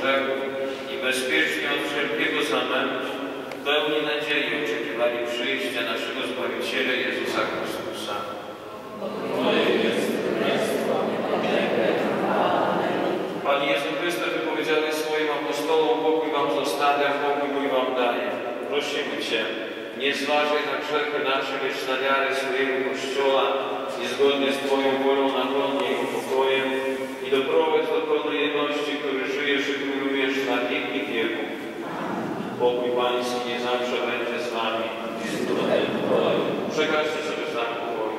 grzechów i bezpiecznie od wszelkiego zamętu w pełni nadziei oczekiwali przyjścia naszego Zbawiciela Jezusa Chrystusa. Pan Jezu Chryste, wypowiedziałeś swoim apostołom: pokój wam zostawiam, pokój mój wam daję. Prosimy Cię, nie zważaj na grzechy nasze, lecz na wiarę swojego Kościoła i zgodnie z Twoją wolą napełnij jego pokojem i doprowadź do pełnej jedności, który żyjesz i królujesz na wieki wieków. Pokój Pański nie zawsze będzie z Wami. Przekażcie sobie znak pokoju.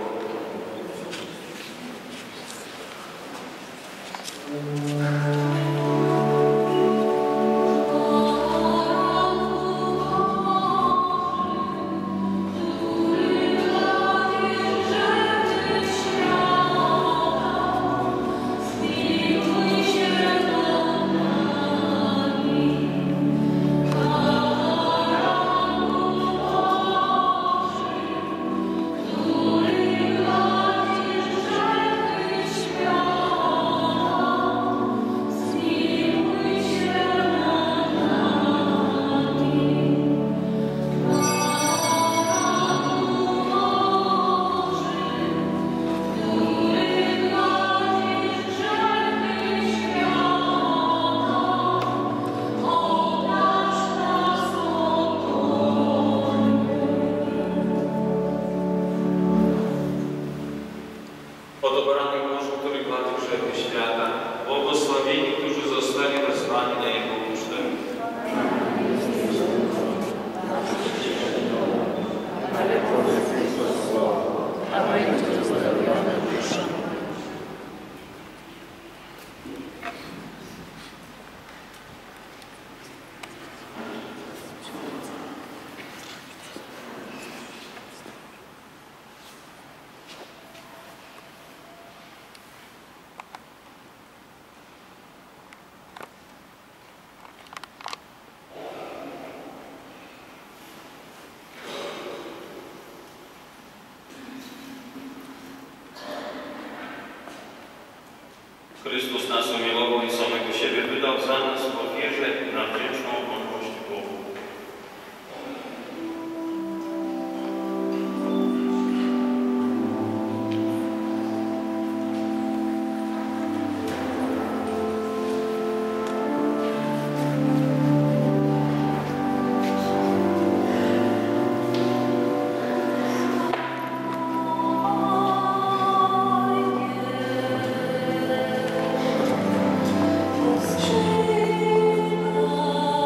Chrystus nas umiłował i samego siebie wydał za nas w ofierze na wdzięczną wolność Bogu. Oh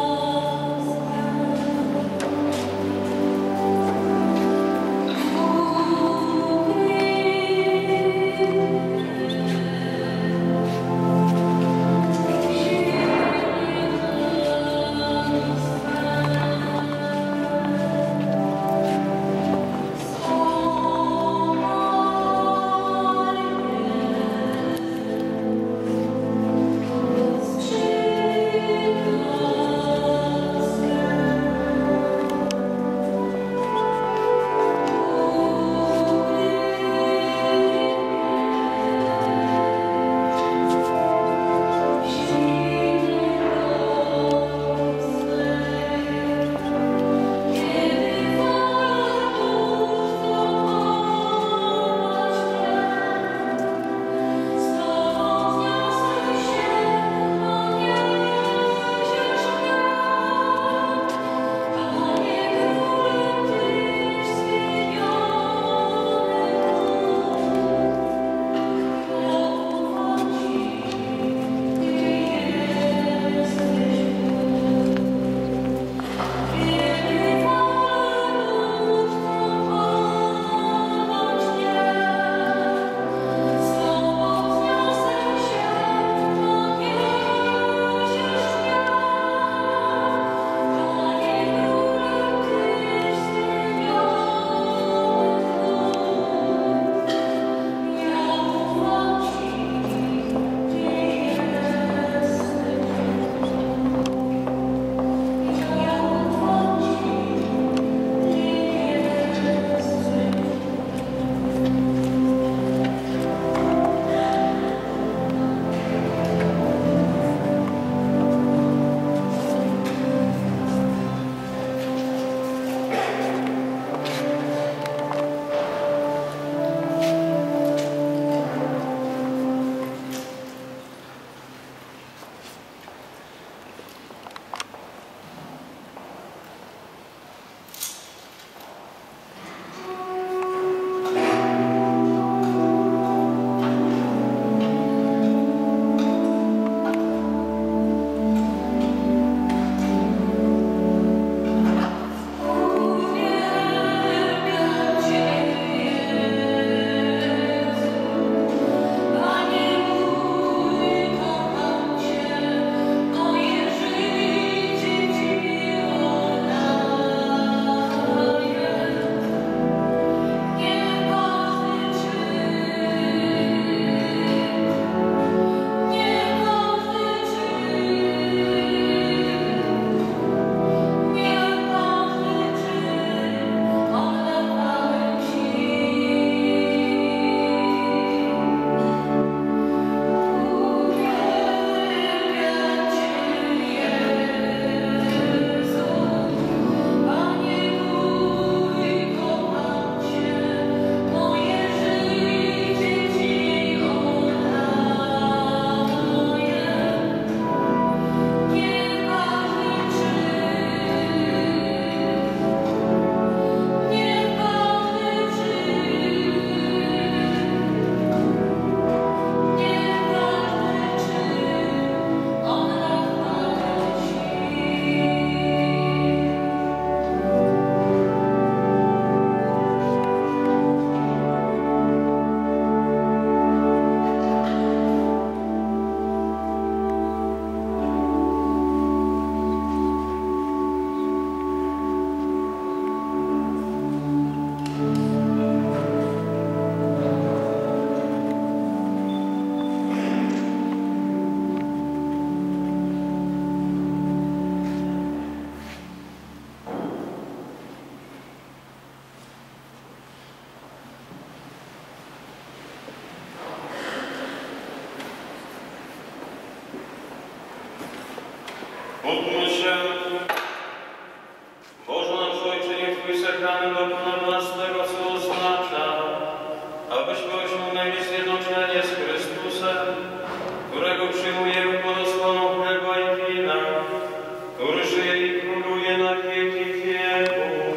spotkanie z Chrystusem, którego przyjmujemy pod osłoną chleba i wina, który żyje i króluje na wieki wieków.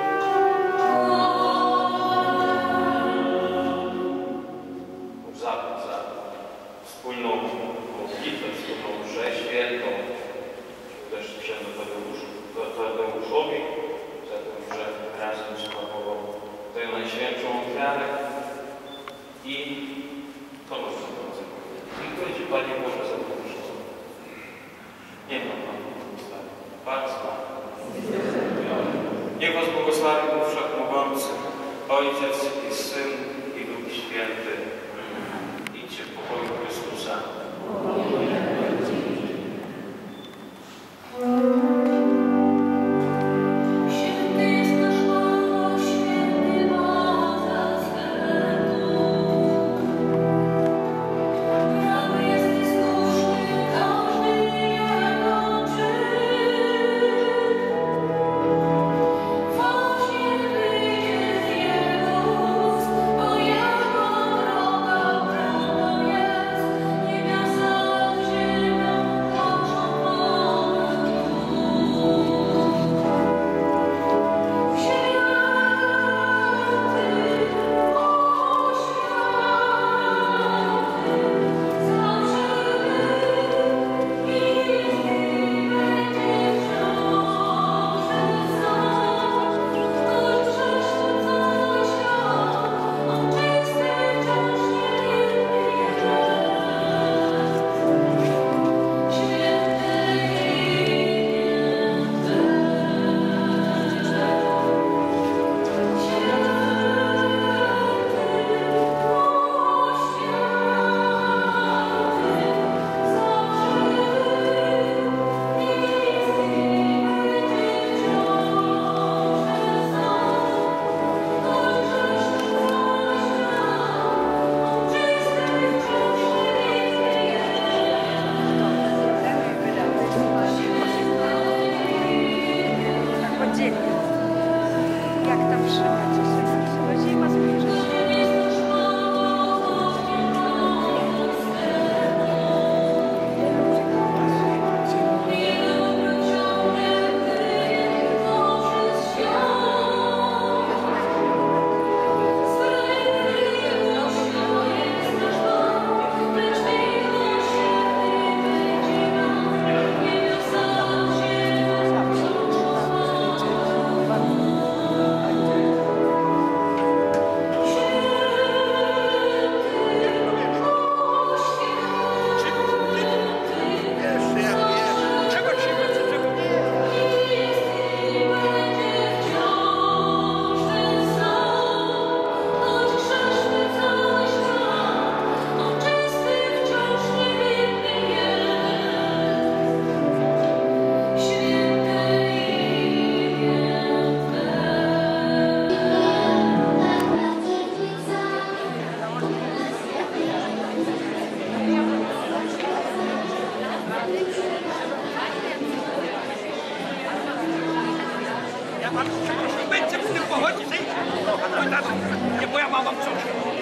Za wspólną modlitwę, wspólną mszę świętą, też księdzu Tadeuszowi, za tym, że razem sprawował tę najświętszą ofiarę i to może bardzo dziękuję Ci, Panie Boże, za to wszystko. Nie ma Panu ustawy. Bardzo. Niech Was błogosławi Bóg Wszechmogący, Ojciec i Syn i Duch Święty. Idźcie w pokoju Chrystusa. Nie, bo ja mam coś.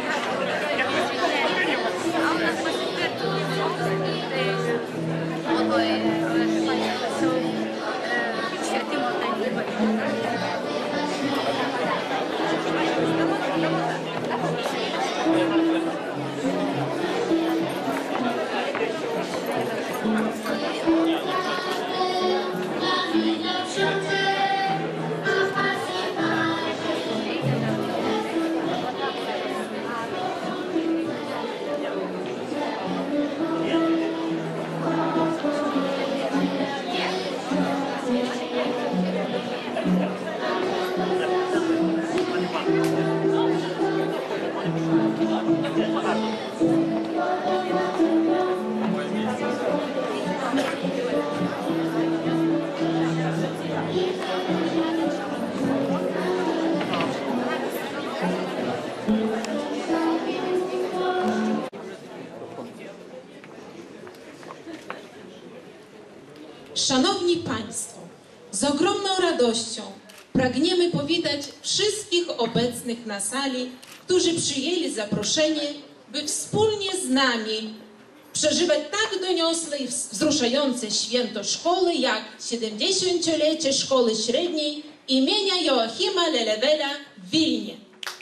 Szanowni Państwo, z ogromną radością pragniemy powitać wszystkich obecnych na sali, którzy przyjęli zaproszenie by wspólnie z nami przeżywać tak doniosłe i wzruszające święto szkoły jak 70-lecie szkoły średniej imienia Joachima Lelewela w Wilnie.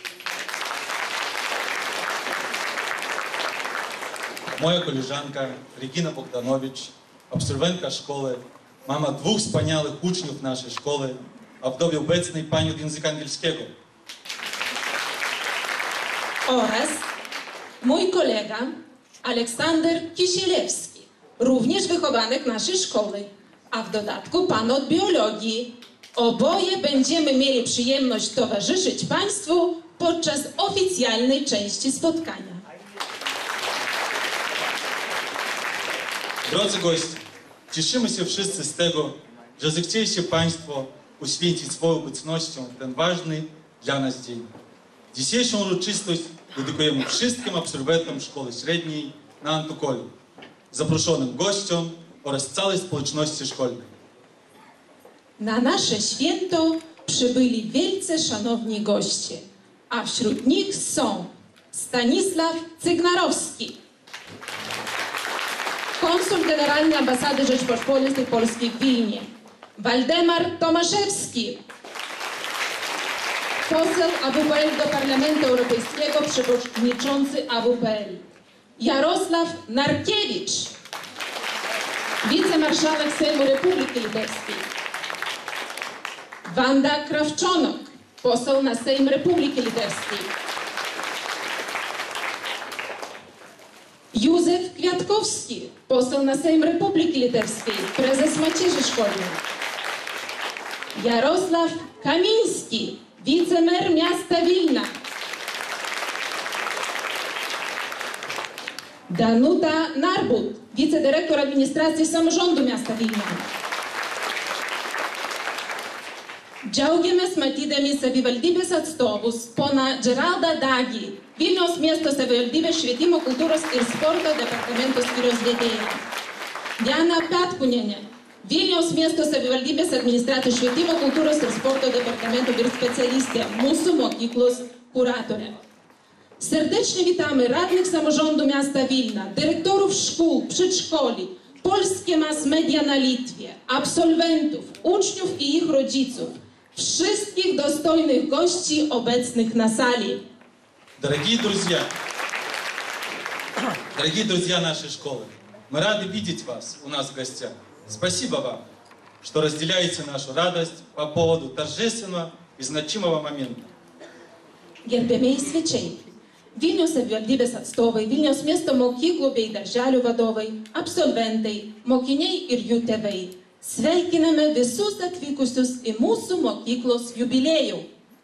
Moja koleżanka Regina Bogdanowicz, absolwentka szkoły, mama 2 wspaniałych uczniów naszej szkoły, a wdowie obecnej pani od języka angielskiego. Oraz mój kolega Aleksander Kisielewski, również wychowanek naszej szkoły, a w dodatku pan od biologii. Oboje będziemy mieli przyjemność towarzyszyć państwu podczas oficjalnej części spotkania. Drodzy goście, cieszymy się wszyscy z tego, że zechcieliście państwo uświęcić swoją obecnością ten ważny dla nas dzień. Dzisiejszą uroczystość dedykujemy wszystkim absolwentom szkoły średniej na Antykoli, zaproszonym gościom oraz całej społeczności szkolnej. Na nasze święto przybyli wielce szanowni goście, a wśród nich są Stanisław Cygnarowski, konsul generalny Ambasady Rzeczypospolitej Polskiej w Wilnie, Waldemar Tomaszewski, poseł AWPL do Parlamentu Europejskiego, przewodniczący AWPL, Jarosław Narkiewicz, wicemarszałek Sejmu Republiki Litewskiej, Wanda Krawczonok, poseł na Sejm Republiki Litewskiej, Józef Kwiatkowski, poseł na Sejm Republiki Litewskiej, prezes Macierzy Szkolnej, Jarosław Kamiński, wicemer miasta Wilna, Danuta Narbut, wicedyrektor administracji samorządu miasta Wilna. Džiaugiamės matydami savivaldybės atstovus, pona Geraldą Dagį, Vilniaus miesto savivaldybės švietimo, kultūros ir sporto departamento skyriaus vedėją, Dianą Petkunienę, Vilniaus miesto savivaldybės administracijos švietimo, kultūros ir sporto departamento vyr specjalistę, mūsų mokyklos kuratorę. Serdecznie witamy radnych samorządu miasta Wilna, dyrektorów szkół, przedszkoli, polskie mass media na Litwie, absolwentów, uczniów i ich rodziców, wszystkich dostojnych gości obecnych на sali. Дорогие друзья нашей школы, мы рады видеть вас у нас в гостях. Спасибо вам, что разделяете нашу радость по поводу торжественного и значимого момента. Gerbėmiai svečiai, Vilniaus savivaldybės atstovai, Vilniaus miesto mokyklų bei darželių vadovai, absolventai, mokiniai ir jų tėvai. Sveikiname visus atvykusius į mūsų mokyklos jubiliejų.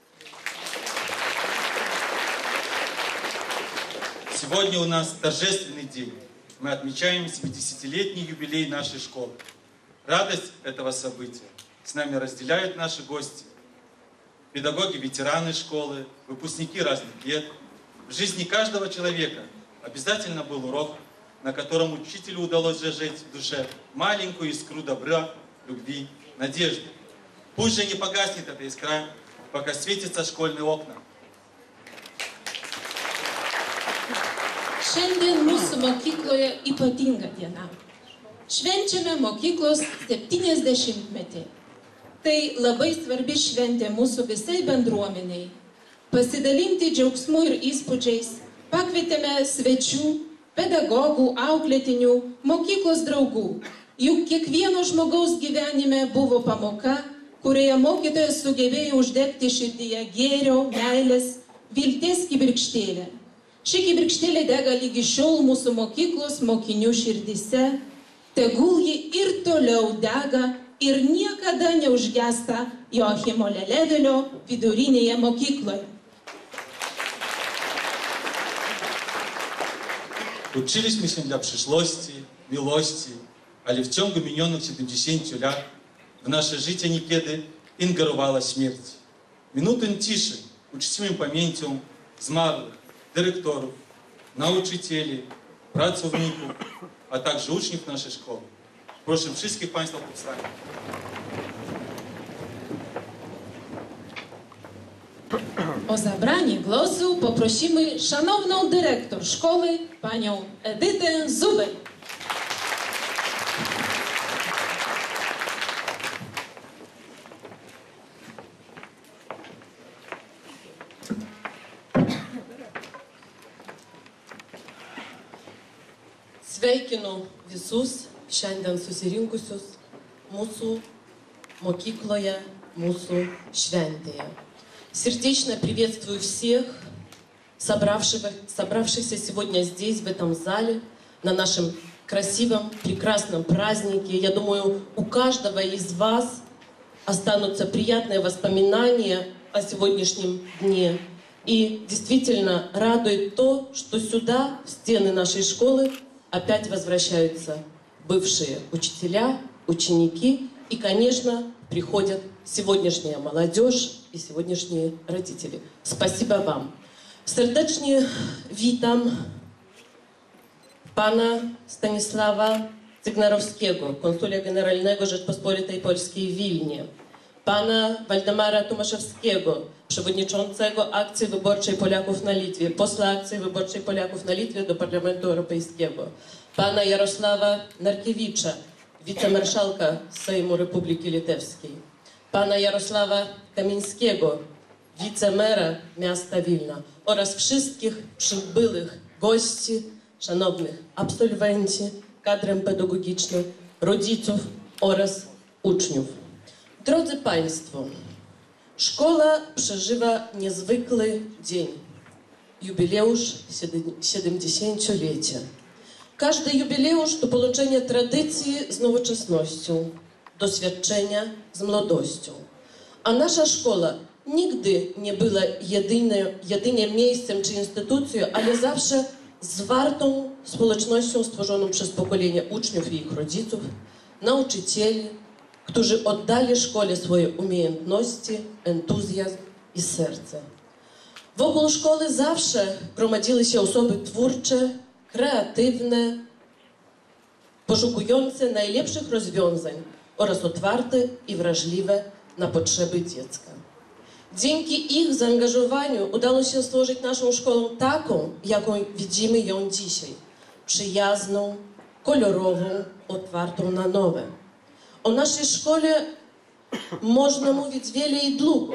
Сегодня у нас торжественный день. Мы отмечаем 70-летний юбилей нашей школы. Радость этого события с нами разделяют наши гости, педагоги-ветераны школы, выпускники разных лет. В жизни каждого человека обязательно был урок, на котором учителю удалось зажечь в душе маленькую искру добра, любви, надежды. Пусть же не погаснет эта искра, пока светятся школьные окна. Šiandien mūsų mokykloje ypatinga diena. Švenčiame mokyklos 70-metį. Tai labai svarbi šventė mūsų visai bendruomeniai. Pasidalinti džiaugsmu ir įspūdžiais pakvietėme svečių, pedagogų, auklėtinių, mokyklos draugų. Juk kiekvieno žmogaus gyvenime buvo pamoka, kurioje mokytojas sugebėjo uždegti širdyje gėrio, meilės, vilties kibirkštėlę. Ši kibirkštėlė dega lygi šiol mūsų mokyklos mokinių širdyse, tegul ji ir toliau dega ir niekada neužgęsta Joachimo Lelevelio vidurinėje mokykloje. Uczyliśmy się dla przyszłości, miłości, ale w ciągu minionych 70 lat w nasze życie niekiedy ingerowała śmierć. Minutę ciszy uczcimy pamięcią zmarłych, dyrektorów, nauczycieli, pracowników, a także uczniów naszej szkoły. Proszę wszystkich Państwa o powstanie. O zabranie głosu poprosimy szanowną dyrektor szkoły, panią Edytę Zubel. Sveikinu visus šiandien susirinkusius mūsų mokykloje, mūsų šventėje. Сердечно приветствую всех, собравшихся сегодня здесь, в этом зале, на нашем красивом, прекрасном празднике. Я думаю, у каждого из вас останутся приятные воспоминания о сегодняшнем дне. И действительно радует то, что сюда, в стены нашей школы, опять возвращаются бывшие учителя, ученики и, конечно, приходят сегодняшняя молодежь и сегодняшние родители. Спасибо вам. Serdecznie witam pana Stanisława Cygnarowskiego, konsula generalnego Rzeczpospolitej Polskiej w Wilnie, pana Waldemara Tomaszewskiego, przewodniczącego akcji wyborczej Polaków na Litwie, posła akcji wyborczej Polaków na Litwie do Parlamentu Europejskiego, pana Jarosława Narkiewicza, wicemarszałka Sejmu Republiki Litewskiej, pana Jarosława Kamińskiego, wicemera miasta Wilna oraz wszystkich przybyłych gości, szanownych absolwenci, kadrę pedagogiczną, rodziców oraz uczniów. Drodzy Państwo, szkoła przeżywa niezwykły dzień, jubileusz 70-lecia. Każdy jubileusz to połączenie tradycji z nowoczesnością, doświadczenia z młodością. A nasza szkoła nigdy nie była jedynie miejscem czy instytucją, ale zawsze zwartą społecznością stworzoną przez pokolenie uczniów i ich rodziców, nauczycieli, którzy oddali szkole swoje umiejętności, entuzjazm i serce. Wokół szkoły zawsze gromadziły się osoby twórcze, kreatywne, poszukujące najlepszych rozwiązań oraz otwarte i wrażliwe na potrzeby dziecka. Dzięki ich zaangażowaniu udało się stworzyć naszą szkołę taką, jaką widzimy ją dzisiaj. Przyjazną, kolorową, otwartą na nowe. O naszej szkole można mówić wiele i długo.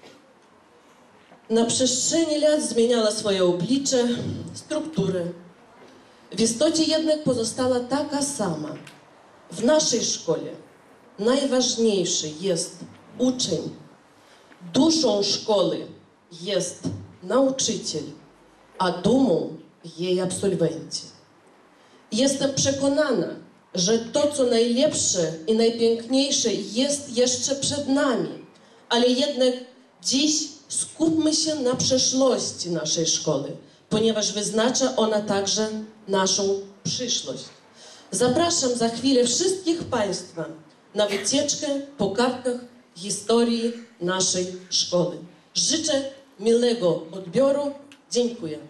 Na przestrzeni lat zmieniała swoje oblicze, strukturę. W istocie jednak pozostała taka sama. W naszej szkole najważniejszy jest uczeń. Duszą szkoły jest nauczyciel, a dumą jej absolwenci. Jestem przekonana, że to, co najlepsze i najpiękniejsze jest jeszcze przed nami, ale jednak dziś skupmy się na przeszłości naszej szkoły, ponieważ wyznacza ona także naszą przyszłość. Zapraszam za chwilę wszystkich Państwa na wycieczkę po kartkach historii naszej szkoły. Życzę miłego odbioru. Dziękuję.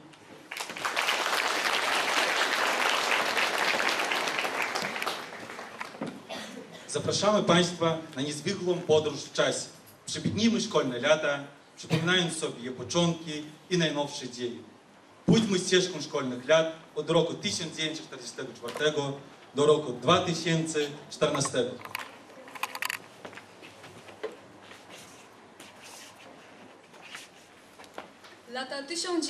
Zapraszamy Państwa na niezwykłą podróż w czasie. Przebiegnijmy szkolne lata, przypominając sobie je początki i najnowsze dzieje. Pójdźmy ścieżką szkolnych lat od roku 1944 do roku 2014. Lata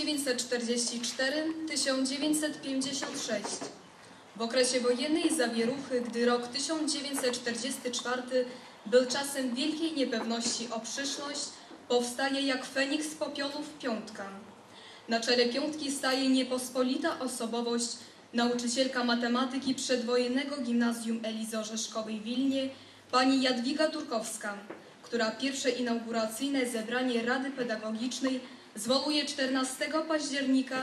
1944-1956. W okresie wojennej zawieruchy, gdy rok 1944 był czasem wielkiej niepewności o przyszłość, powstaje jak Feniks z popionów piątka. Na czele piątki staje niepospolita osobowość, nauczycielka matematyki przedwojennego gimnazjum Elizy Orzeszkowej w Wilnie, pani Jadwiga Turkowska, która pierwsze inauguracyjne zebranie Rady Pedagogicznej zwołuje 14 października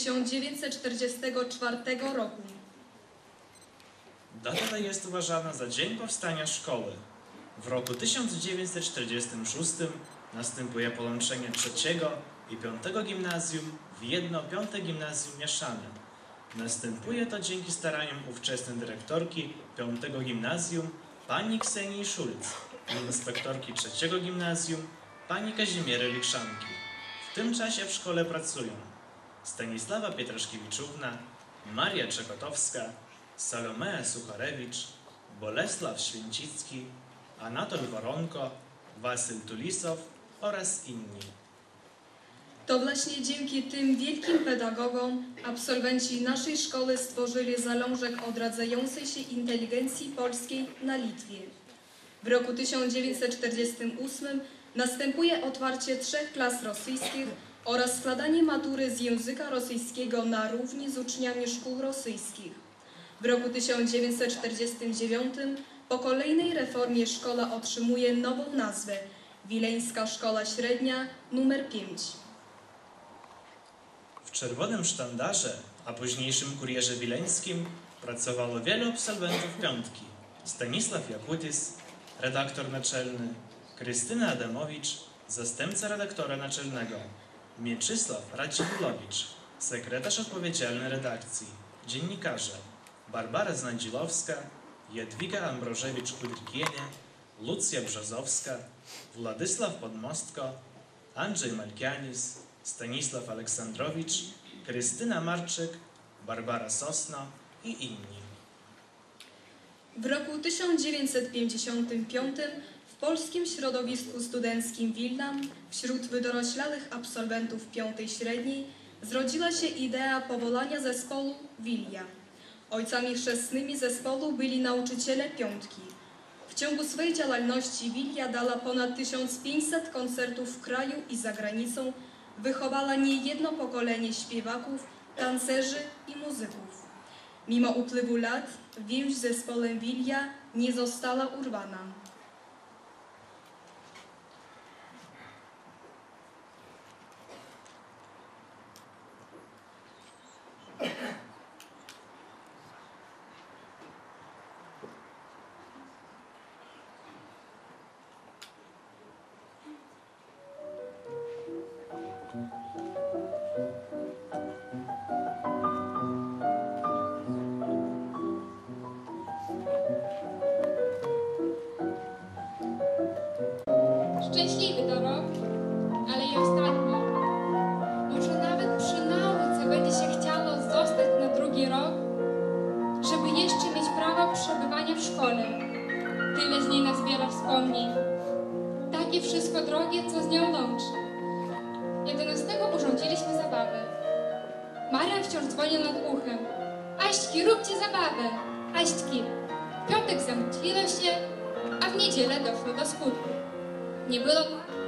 1944 roku. Data ta jest uważana za dzień powstania szkoły. W roku 1946 następuje połączenie trzeciego i piątego gimnazjum w jedno piąte gimnazjum mieszane. Następuje to dzięki staraniom ówczesnej dyrektorki piątego gimnazjum pani Ksenii Szulc i inspektorki trzeciego gimnazjum pani Kazimiery Likszanki. W tym czasie w szkole pracują Stanisława Pietraszkiewiczówna, Maria Czekotowska, Salomea Sucharewicz, Bolesław Święcicki, Anatol Woronko, Wasyl Tulisow oraz inni. To właśnie dzięki tym wielkim pedagogom absolwenci naszej szkoły stworzyli zalążek odradzającej się inteligencji polskiej na Litwie. W roku 1948 następuje otwarcie 3 klas rosyjskich oraz składanie matury z języka rosyjskiego na równi z uczniami szkół rosyjskich. W roku 1949 po kolejnej reformie szkoła otrzymuje nową nazwę – Wileńska Szkoła Średnia nr 5. W Czerwonym Sztandarze, a późniejszym Kurierze Wileńskim pracowało wielu absolwentów piątki. Stanisław Jakutis, redaktor naczelny, Krystyna Adamowicz, zastępca redaktora naczelnego, Mieczysław Radziwilowicz, sekretarz odpowiedzialny redakcji, dziennikarze, Barbara Znadzilowska, Jadwiga Ambrożewicz-Kudrykienie, Lucja Brzozowska, Władysław Podmostko, Andrzej Malkianis, Stanisław Aleksandrowicz, Krystyna Marczyk, Barbara Sosno i inni. W roku 1955 w polskim środowisku studenckim Wilna wśród wydoroślałych absolwentów 5. średniej zrodziła się idea powołania zespołu Wilia. Ojcami chrzestnymi zespołu byli nauczyciele piątki. W ciągu swojej działalności Wilia dała ponad 1500 koncertów w kraju i za granicą, wychowała niejedno pokolenie śpiewaków, tancerzy i muzyków. Mimo upływu lat więź z zespołem Wilia nie została urwana. Szczęśliwy to rok, ale i ostatni. Może nawet przy nauce będzie się chciało zostać na drugi rok, żeby jeszcze mieć prawo przebywania w szkole. Tyle z niej nazbiera wspomnień. Takie wszystko drogie, co z nią łączy. 11 urządziliśmy zabawę. Marian wciąż dzwonił nad uchem. Aśćki, róbcie zabawę! Aśćki! W piątek zamknęło się, a w niedzielę doszło do skutku. Nie było...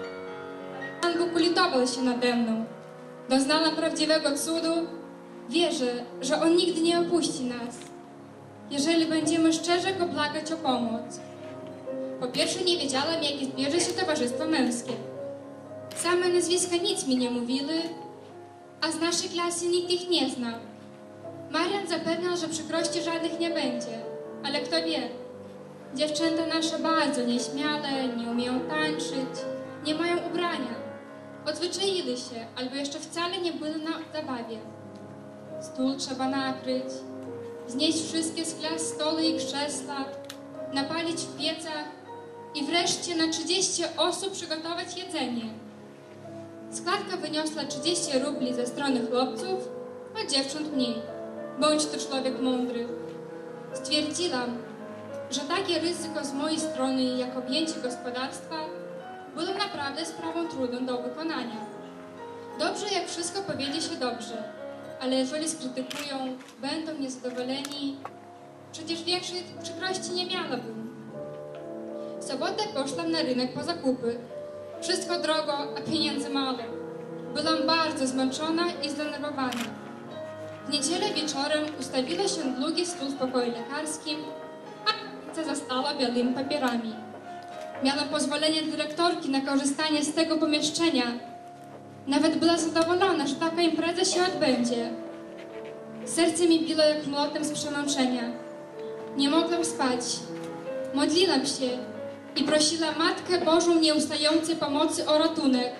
Pan Bóg ulitował się nade mną. Doznała prawdziwego cudu. Wierzę, że On nigdy nie opuści nas, jeżeli będziemy szczerze Go błagać o pomoc. Po pierwsze, nie wiedziałam, jakie zbierze się towarzystwo męskie. Same nazwiska nic mi nie mówiły, a z naszej klasy nikt ich nie zna. Marian zapewniał, że przykrości żadnych nie będzie, ale kto wie. Dziewczęta nasze bardzo nieśmiale, nie umieją tańczyć, nie mają ubrania. Odzwyczaiły się, albo jeszcze wcale nie były na zabawie. Stół trzeba nakryć, znieść wszystkie z klas stoły i krzesła, napalić w piecach i wreszcie na 30 osób przygotować jedzenie. Składka wyniosła 30 rubli ze strony chłopców, a dziewcząt mniej. Bądź to człowiek mądry. Stwierdziłam, że takie ryzyko z mojej strony jak objęcie gospodarstwa było naprawdę sprawą trudną do wykonania. Dobrze, jak wszystko powiedzie się dobrze, ale jeżeli skrytykują, będą niezadowoleni, przecież większej przykrości nie miałabym. W sobotę poszłam na rynek po zakupy. Wszystko drogo, a pieniędzy mało. Byłam bardzo zmęczona i zdenerwowana. W niedzielę wieczorem ustawiło się długi stół w pokoju lekarskim, a zastała białymi papierami. Miałam pozwolenie dyrektorki na korzystanie z tego pomieszczenia. Nawet była zadowolona, że taka impreza się odbędzie. Serce mi biło jak młotem z przemęczenia. Nie mogłam spać. Modliłam się i prosiła Matkę Bożą nieustającej pomocy o ratunek.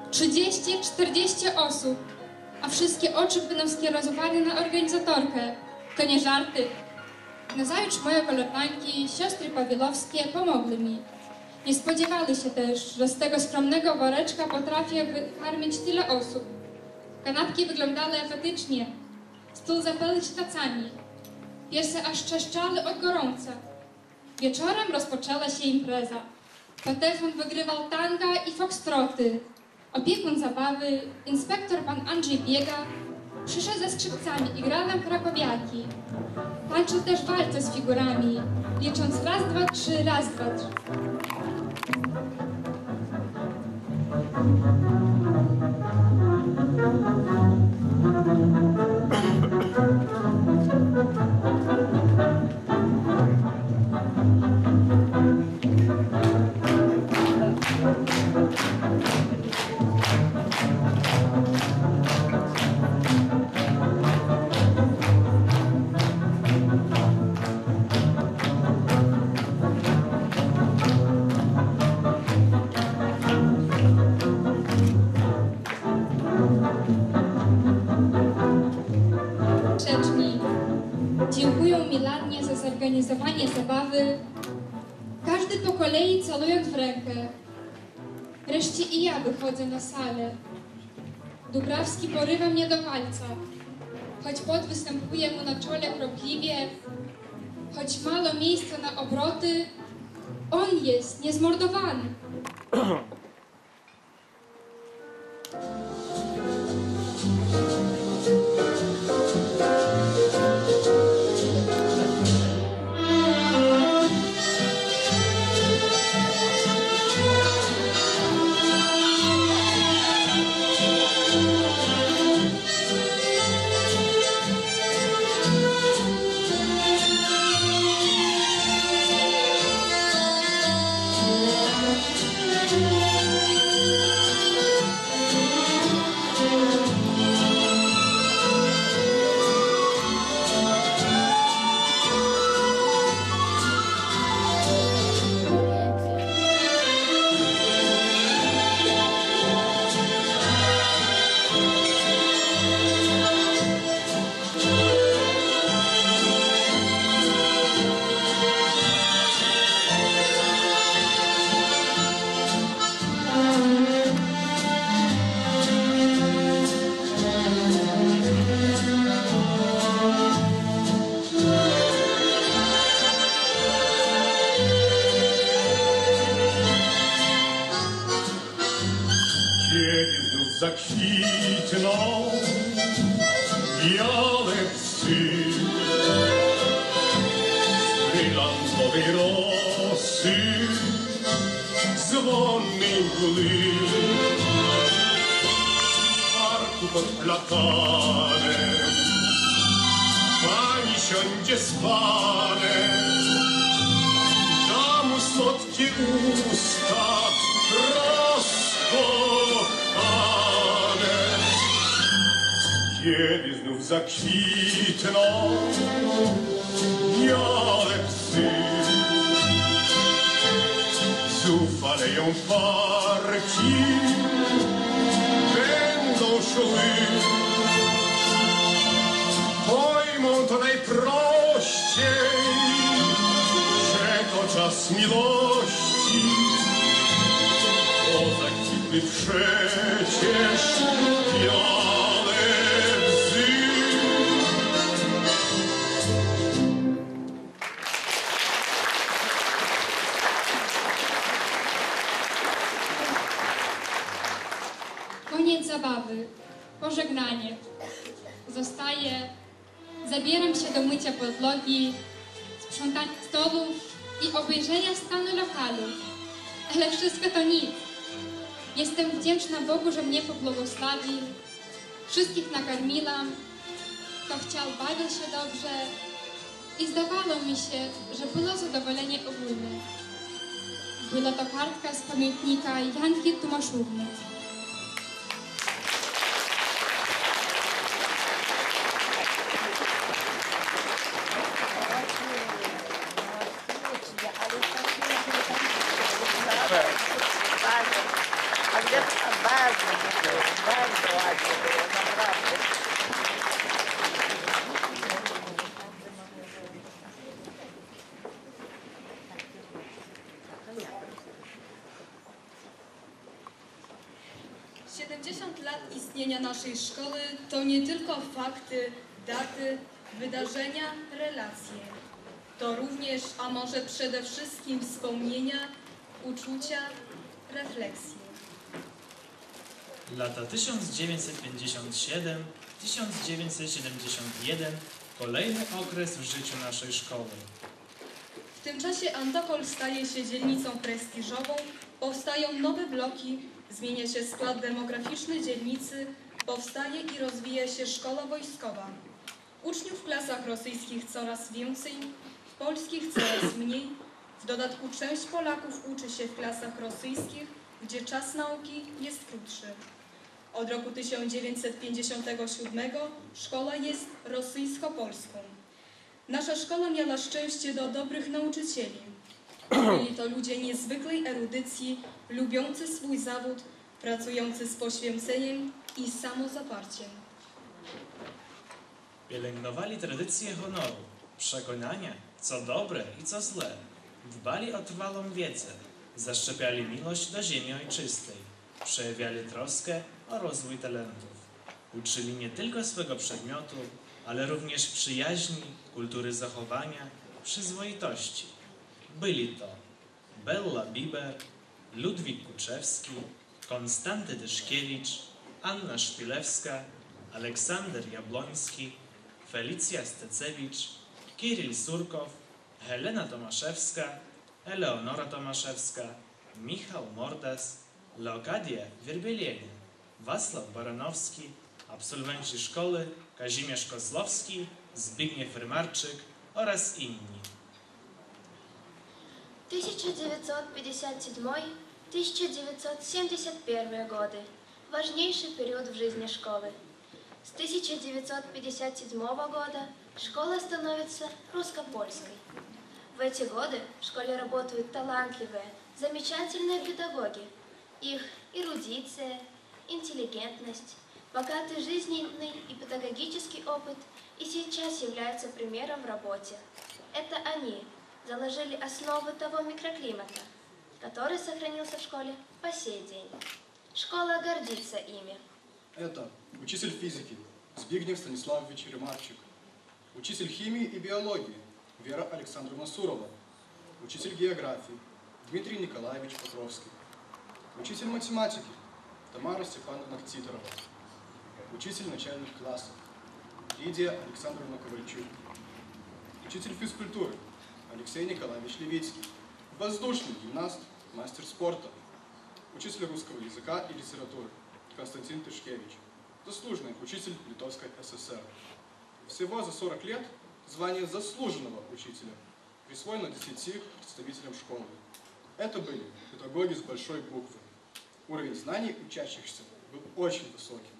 30-40 osób, a wszystkie oczy będą skierowane na organizatorkę. To nie żarty. Nazajutrz moje koleżanki, siostry Pawilowskie pomogły mi. Nie spodziewali się też, że z tego skromnego woreczka potrafię wykarmić tyle osób. Kanapki wyglądały apetycznie, stół zapalić tacami. Piesy aż trzeszczały od gorąca. Wieczorem rozpoczęła się impreza. Patefon wygrywał tanga i foxtroty. Opiekun zabawy, inspektor pan Andrzej Biega, przyszedł ze skrzypcami i grał nam krakowiaki. Tańczył też walce z figurami, licząc raz, dwa, trzy, raz, dwa, trzy. Dziękuję Milanie za zorganizowanie zabawy, każdy po kolei calując w rękę. Wreszcie i ja wychodzę na salę. Dubrawski porywa mnie do walca, choć pot występuje mu na czole chropliwie, choć mało miejsca na obroty, on jest niezmordowany. Zakwitną białe psy z brylantowej rosy, dzwonnej mgły. W parku pod platanem pani siądzie z panem, da mu słodkie usta rozkochane. Kiedy znów zakwitną białe psy, zufaleją parki, będą szły, pojmą to najprościej, że to czas miłości, bo zakwitły przecież białe bzy. Koniec zabawy, pożegnanie. Zabieram się do mycia podłogi, sprzątania stołów i obejrzenia stanu lokalu. Ale wszystko to nic. Jestem wdzięczna Bogu, że mnie pobłogosławił. Wszystkich nakarmiłam. Kto chciał, bawił się dobrze. I zdawało mi się, że było zadowolenie ogólne. Była to kartka z pamiętnika Janki Tomaszówny. Bardzo ładnie było, naprawdę. 70 lat istnienia naszej szkoły to nie tylko fakty, daty, wydarzenia, relacje. To również, a może przede wszystkim wspomnienia, uczucia, refleksje. Lata 1957-1971 kolejny okres w życiu naszej szkoły. W tym czasie Antokol staje się dzielnicą prestiżową, powstają nowe bloki, zmienia się skład demograficzny dzielnicy, powstaje i rozwija się szkoła wojskowa. Uczniów w klasach rosyjskich coraz więcej, w polskich coraz mniej. W dodatku część Polaków uczy się w klasach rosyjskich, gdzie czas nauki jest krótszy. Od roku 1957 szkoła jest rosyjsko-polską. Nasza szkoła miała szczęście do dobrych nauczycieli. Byli to ludzie niezwykłej erudycji, lubiący swój zawód, pracujący z poświęceniem i samozaparciem. Pielęgnowali tradycje honoru, przekonania, co dobre i co złe. Dbali o trwałą wiedzę, zaszczepiali miłość do ziemi ojczystej, przejawiali troskę o rozwój talentów. Uczyli nie tylko swego przedmiotu, ale również przyjaźni, kultury zachowania, przyzwoitości. Byli to Bella Biber, Ludwik Kuczewski, Konstanty Tyszkiewicz, Anna Szpilewska, Aleksander Jabłoński, Felicja Stecewicz, Kiryl Surkow, Helena Tomaszewska, Eleonora Tomaszewska, Michał Mordas, Leokadia Wierbielienie, Wacław Baranowski, absolwenci szkoły Kazimierz Kozłowski, Zbigniew Rymarczyk oraz inni. 1957-1971 годы – важнейший период в жизни школы. С 1957 года школа становится русско-польской. В эти годы в школе работают талантливые, замечательные педагоги. Их эрудиция, интеллигентность, богатый жизненный и педагогический опыт и сейчас являются примером в работе. Это они заложили основы того микроклимата, который сохранился в школе по сей день. Школа гордится ими. Это учитель физики Збигнев Станиславович Ремарчик, учитель химии и биологии Вера Александровна Сурова, учитель географии Дмитрий Николаевич Покровский, учитель математики Тамара Степановна Ктиторова, учитель начальных классов Лидия Александровна Ковальчук, учитель физкультуры Алексей Николаевич Левицкий, воздушный гимнаст, мастер спорта, учитель русского языка и литературы Константин Тышкевич, заслуженный учитель Литовской ССР. Всего за 40 лет звание заслуженного учителя присвоено 10 представителям школы. Это были педагоги с большой буквы. Уровень знаний учащихся был очень высоким.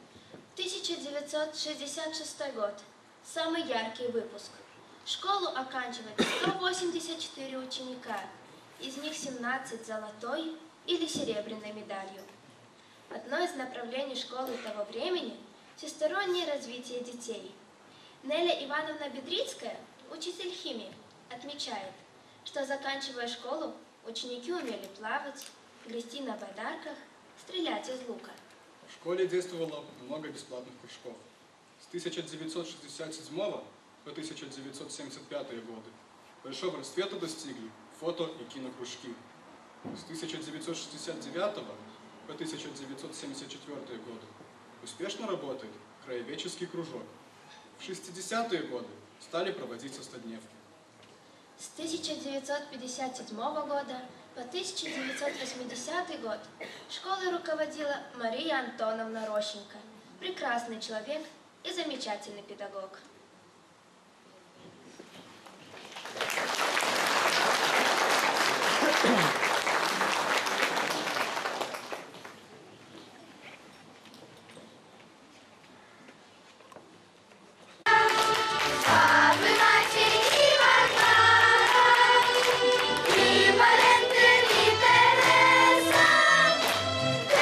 1966 год. Самый яркий выпуск. Школу оканчивает 184 ученика, из них 17 золотой или серебряной медалью. Одно из направлений школы того времени – всестороннее развитие детей. Неля Ивановна Бедрицкая, учитель химии, отмечает, что, заканчивая школу, ученики умели плавать, грести на байдарках, стрелять из лука. В школе действовало много бесплатных кружков. С 1967 по 1975 годы большого расцвета достигли фото- и кинокружки. С 1969 по 1974 годы успешно работает краеведческий кружок. В 60-е годы стали проводиться стодневки. С 1957 года по 1980 год школой руководила Мария Антоновна Рощенко, прекрасный человек и замечательный педагог.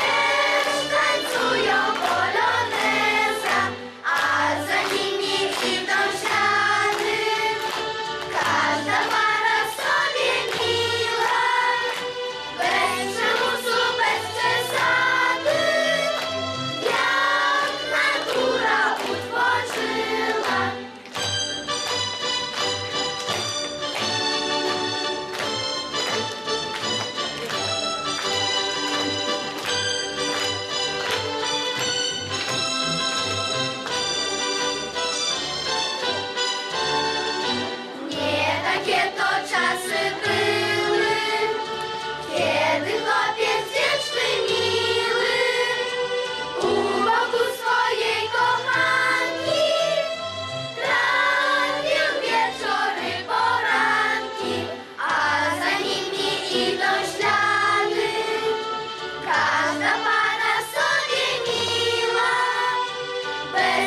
А за ними и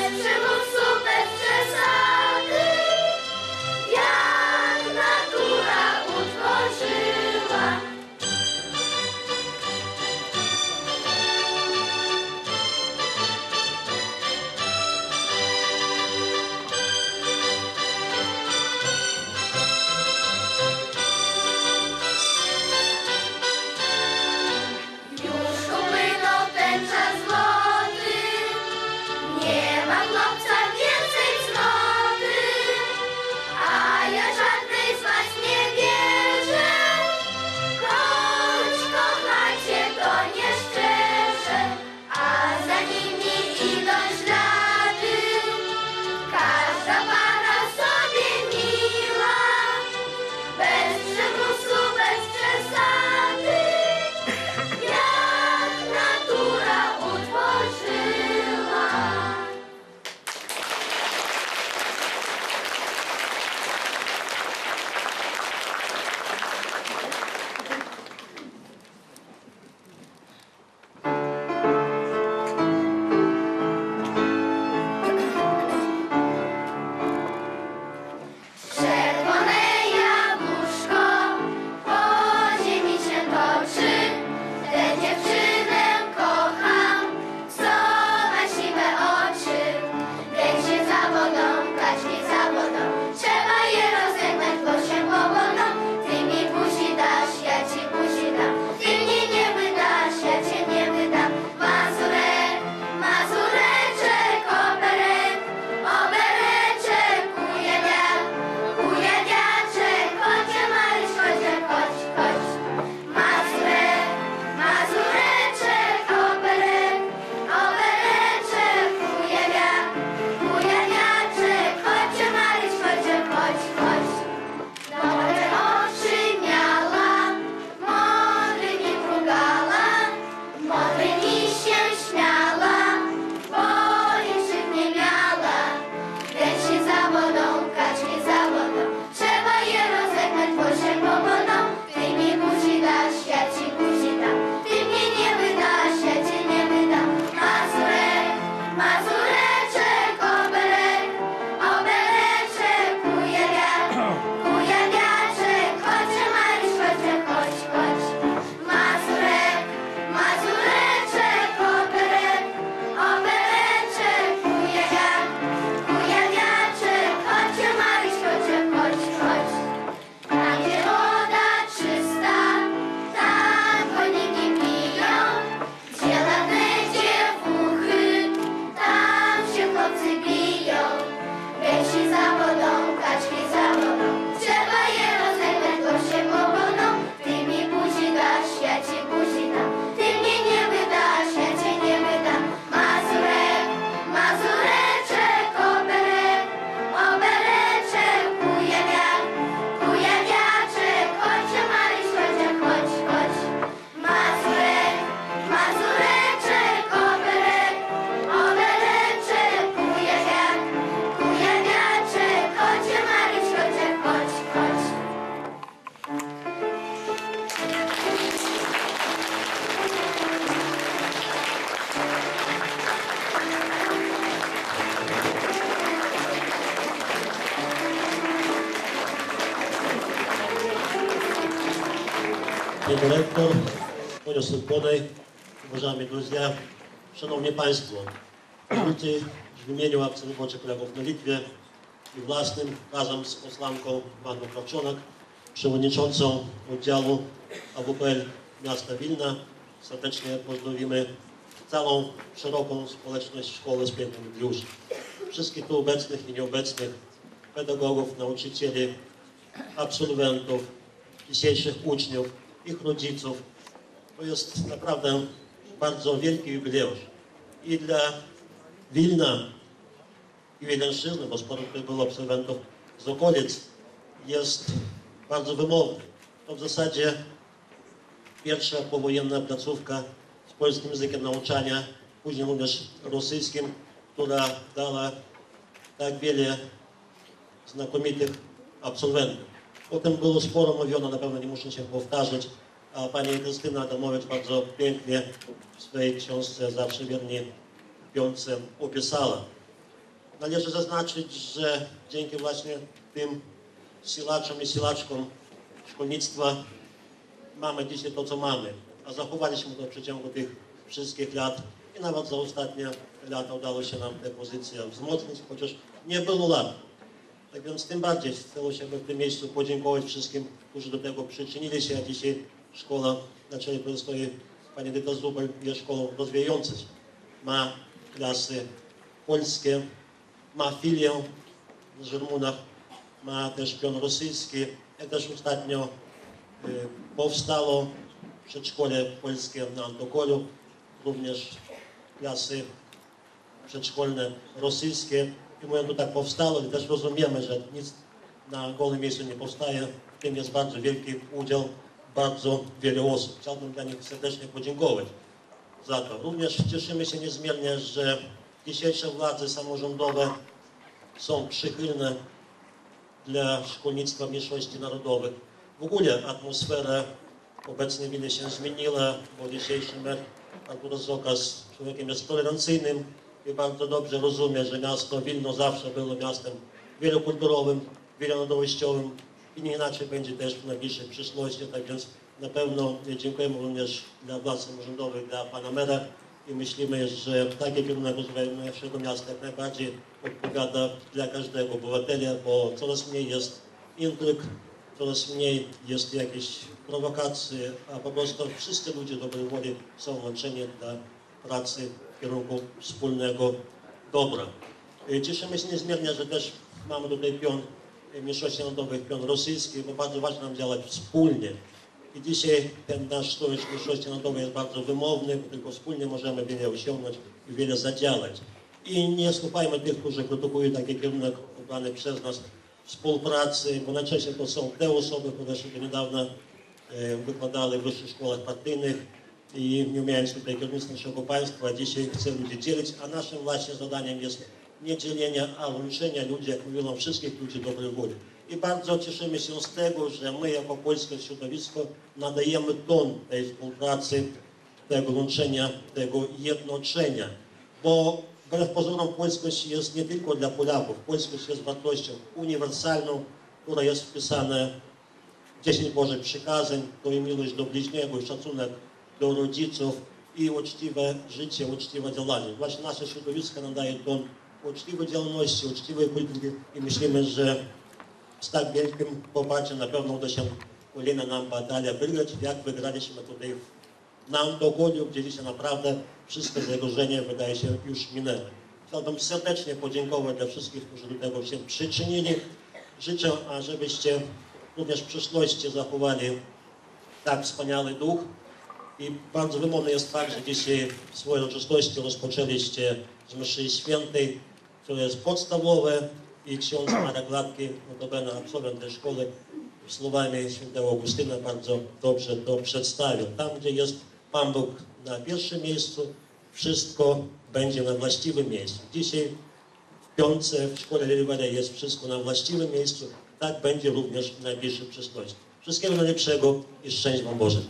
Panie Dyrektor, Panie Symponej, уважаемые друзья, Szanowni Państwo, pozwólcie, że w imieniu akcji roboczych kolegów na Litwie i własnym razem z posłanką Wanną Krawczonak, przewodniczącą oddziału AWPL miasta Wilna, serdecznie pozdrowimy całą szeroką społeczność szkoły z pięknym Jubieuszem. Wszystkich tu obecnych i nieobecnych, pedagogów, nauczycieli, absolwentów, dzisiejszych uczniów, ich rodziców. To jest naprawdę bardzo wielki jubileusz. I dla Wilna i Wileńszczyzny, bo sporo tutaj było absolwentów z okolic, jest bardzo wymowny. To w zasadzie pierwsza powojenna placówka z polskim językiem nauczania, później również rosyjskim, która dała tak wiele znakomitych absolwentów. O tym było sporo mówiono, na pewno nie muszę się powtarzać, a pani Krystyna Adamowicz bardzo pięknie w swojej książce Zawsze wierni piątce opisała. Należy zaznaczyć, że dzięki właśnie tym siłaczom i siłaczkom szkolnictwa mamy dzisiaj to, co mamy. A zachowaliśmy to w przeciągu tych wszystkich lat i nawet za ostatnie lata udało się nam tę pozycję wzmocnić, chociaż nie było łatwo. Tak więc tym bardziej chcę się w tym miejscu podziękować wszystkim, którzy do tego przyczynili się, a dzisiaj szkoła, na czele której stoi pani Edyta Zubel, jest szkołą rozwijającą się. Ma klasy polskie, ma filię w Żermunach, ma też pion rosyjski. I też ostatnio powstało przedszkole polskie na Antokolu, również klasy przedszkolne rosyjskie. I mówię, to tak powstało i też rozumiemy, że nic na gołym miejscu nie powstaje. W tym jest bardzo wielki udział bardzo wielu osób. Chciałbym dla nich serdecznie podziękować za to. Również cieszymy się niezmiernie, że dzisiejsze władze samorządowe są przychylne dla szkolnictwa mniejszości narodowych. W ogóle atmosfera obecnie wiele się zmieniła, bo dzisiejszy mer Artur Zokas człowiekiem jest tolerancyjnym i bardzo dobrze rozumie, że miasto Wilno zawsze było miastem wielokulturowym, wielonarodowościowym i nie inaczej będzie też w najbliższej przyszłości. Tak więc na pewno dziękujemy również dla władz samorządowych, dla pana mera i myślimy, że taki kierunek rozwoju naszego miasta jak najbardziej odpowiada dla każdego obywatela, bo coraz mniej jest intryg, coraz mniej jest jakichś prowokacji, a po prostu wszyscy ludzie dobrej woli są włączeni dla pracy w kierunku wspólnego dobra. Cieszymy się niezmiernie, że też mamy tutaj pion mniejszości narodowych, pion rosyjski, bo bardzo ważno nam działać wspólnie. I dzisiaj ten nasz sojusz mniejszości narodowej jest bardzo wymowny, bo tylko wspólnie możemy wiele osiągnąć i wiele zadziałać. I nie słuchajmy tych, którzy krytykują taki kierunek obrany przez nas współpracy, bo najczęściej to są te osoby, które jeszcze do niedawna wykładały w wyższych szkołach partyjnych i nie umiejąc tutaj kierownictwa naszego państwa, a dzisiaj chcą ludzi dzielić, a naszym właśnie zadaniem jest nie dzielenia, a łączenia ludzi, jak mówią, wszystkich ludzi dobrej woli. I bardzo cieszymy się z tego, że my jako polskie środowisko nadajemy ton tej współpracy, tego łączenia, tego jednoczenia. Bo wbrew pozorom polskość jest nie tylko dla Polaków. Polskość jest wartością uniwersalną, która jest wpisana w 10 Bożych przykazań, to i miłość do bliźniego, i szacunek do rodziców, i uczciwe życie, uczciwe działanie. Właśnie nasze środowisko nadaje ton uczciwej działalności, uczciwej polityki i myślimy, że z tak wielkim poparciem na pewno uda się kolejna nam batalia wygrać, jak wygraliśmy tutaj na Antokolu, gdzie dzisiaj naprawdę wszystkie zagrożenia, wydaje się, już minęły. Chciałbym serdecznie podziękować dla wszystkich, którzy do tego się przyczynili. Życzę, ażebyście również w przyszłości zachowali tak wspaniały duch. I bardzo wymowny jest fakt, że dzisiaj w swojej uroczystości rozpoczęliście z mszy świętej, które jest podstawowe i ksiądz Marek Gladki, notabene absolwent tej szkoły, słowami świętego Augustyna bardzo dobrze to przedstawił. Tam, gdzie jest Pan Bóg na pierwszym miejscu, wszystko będzie na właściwym miejscu. Dzisiaj w piątce w szkole Liliwera jest wszystko na właściwym miejscu. Tak będzie również w najbliższej przyszłości. Wszystkiego najlepszego i szczęść Wam Boże.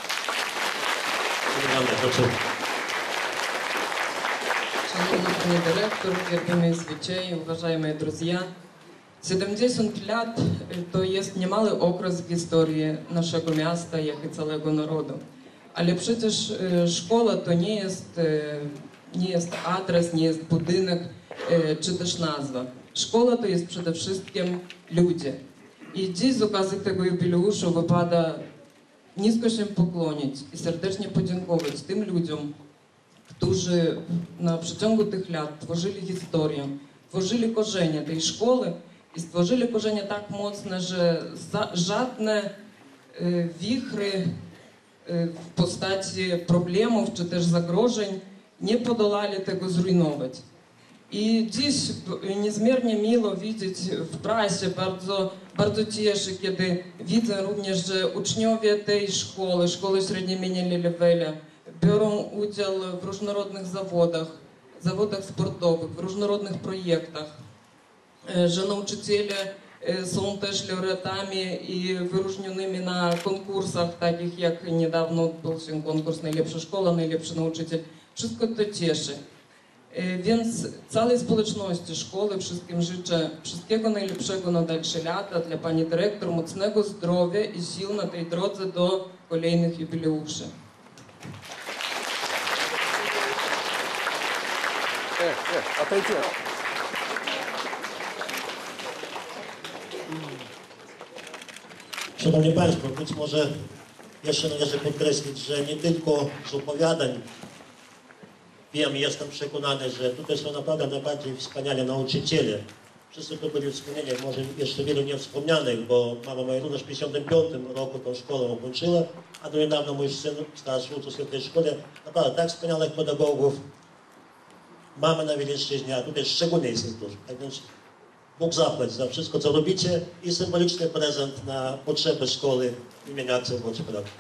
Шановний пане директор, вірний звичай, уважаемые друзья, 70 lat to jest niemały okres w historii naszego miasta, jak i całego narodu. Ale przecież szkoła to nie jest adres, nie jest budynek, czy też nazwa. Szkoła to jest przede wszystkim ludzie. I dziś z okazji tego jubileuszu wypada nisko się pokłonić i serdecznie podziękować tym ludziom, którzy na przeciągu tych lat tworzyli historię, tworzyli korzenie tej szkoły i stworzyli korzenie tak mocne, że żadne wichry w postaci problemów czy też zagrożeń nie podolali tego zrujnować. I dziś niezmiernie miło widzieć w prasie, bardzo cieszy, kiedy widzę również, że uczniowie tej szkoły, szkoły średniej imienia Lilivela, biorą udział w różnorodnych zawodach sportowych, w różnorodnych projektach, że nauczyciele są też laureatami i wyróżnionymi na konkursach, takich jak niedawno odbył się konkurs Najlepsza Szkoła, Najlepszy Nauczyciel. Wszystko to cieszy. Więc całej społeczności szkoły wszystkim życzę wszystkiego najlepszego na dalsze lata. Dla pani dyrektor mocnego zdrowia i sił na tej drodze do kolejnych jubileuszy. Szanowni Państwo, być może jeszcze należy podkreślić, że nie tylko z opowiadań wiem, jestem przekonany, że tutaj są naprawdę najbardziej wspaniali nauczyciele. Wszyscy tu byli wspomnieni, może jeszcze wielu nie wspomnianych, bo mama moja również w 1955 roku tą szkołę ukończyła, a do niedawna mój syn starszy uczył się w tej szkole. Naprawdę tak wspaniałych pedagogów mamy na Wileńszczyźnie, a tutaj szczególnie jest ich dużo. Tak więc Bóg zapłać za wszystko, co robicie i symboliczny prezent na potrzeby szkoły imienia Akcji Roboczych Pedagogów.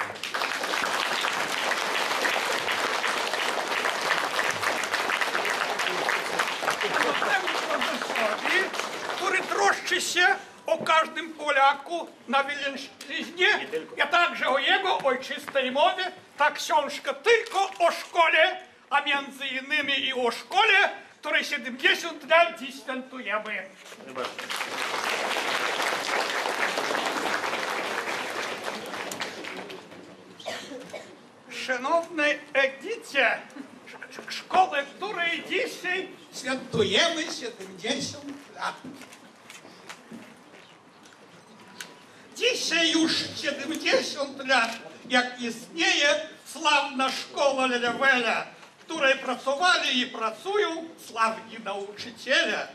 Który troszczy się o każdym Polaku na Wileńszczyźnie, a także o jego ojczystej mowie. Ta książka tylko o szkole, a między innymi i o szkole, której 70 lat dziś świętujemy. Szanowny Edycie, szkoły, której dzisiaj świętujemy 70 lat. Dzisiaj już 70 lat, jak istnieje sławna szkoła Lelewela, w której pracowali i pracują sławni nauczyciele.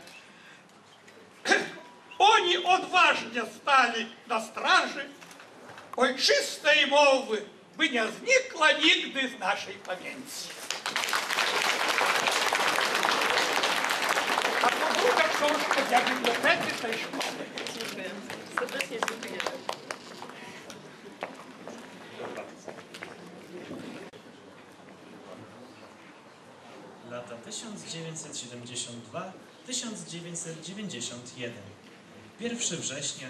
Oni odważnie stali na straży ojczystej mowy, by nie znikła nigdy z naszej pamięci. A to druga książka dla biblioteki tej szkoły. Dziękuję. Serdecznie dziękuję. Lata 1972-1991. 1 września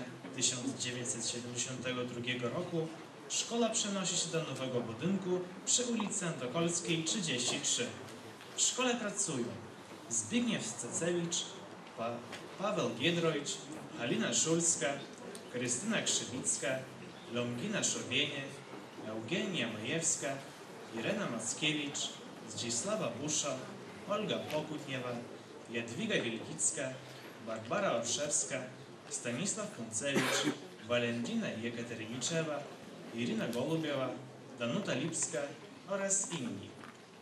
1972 roku szkoła przenosi się do nowego budynku przy ulicy Antokolskiej 33. W szkole pracują Zbigniew Scecewicz, Paweł Giedroyć, Halina Szulska, Krystyna Krzywicka, Longina Szowienie, Eugenia Majewska, Irena Mackiewicz, Zdzisława Busza, Olga Pokutniewa, Jadwiga Wielkicka, Barbara Orszewska, Stanisław Kuncewicz, Walentina Jekateryniczewa, Irina Golubiewa, Danuta Lipska oraz inni.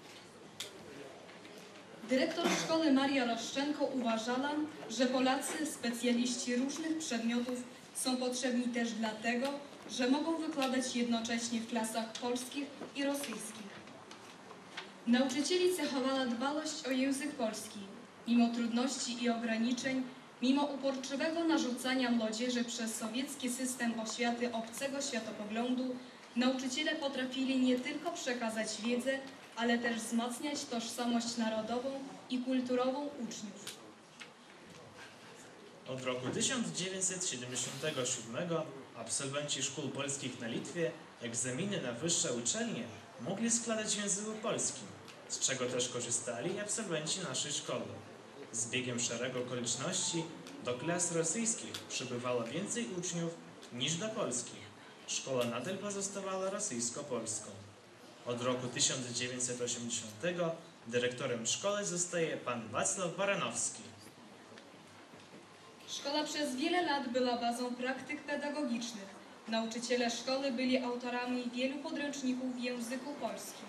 Dyrektor szkoły Maria Roszczenko uważała, że Polacy, specjaliści różnych przedmiotów, są potrzebni też dlatego, że mogą wykładać jednocześnie w klasach polskich i rosyjskich. Nauczycieli cechowała dbałość o język polski. Mimo trudności i ograniczeń, mimo uporczywego narzucania młodzieży przez sowiecki system oświaty obcego światopoglądu, nauczyciele potrafili nie tylko przekazać wiedzę, ale też wzmacniać tożsamość narodową i kulturową uczniów. Od roku 1977 absolwenci szkół polskich na Litwie egzaminy na wyższe uczelnie mogli składać w języku polskim, z czego też korzystali absolwenci naszej szkoły. Z biegiem szeregu okoliczności do klas rosyjskich przybywało więcej uczniów niż do polskich. Szkoła nadal pozostawała rosyjsko-polską. Od roku 1980 dyrektorem szkoły zostaje pan Wacław Baranowski. Szkoła przez wiele lat była bazą praktyk pedagogicznych. Nauczyciele szkoły byli autorami wielu podręczników w języku polskim.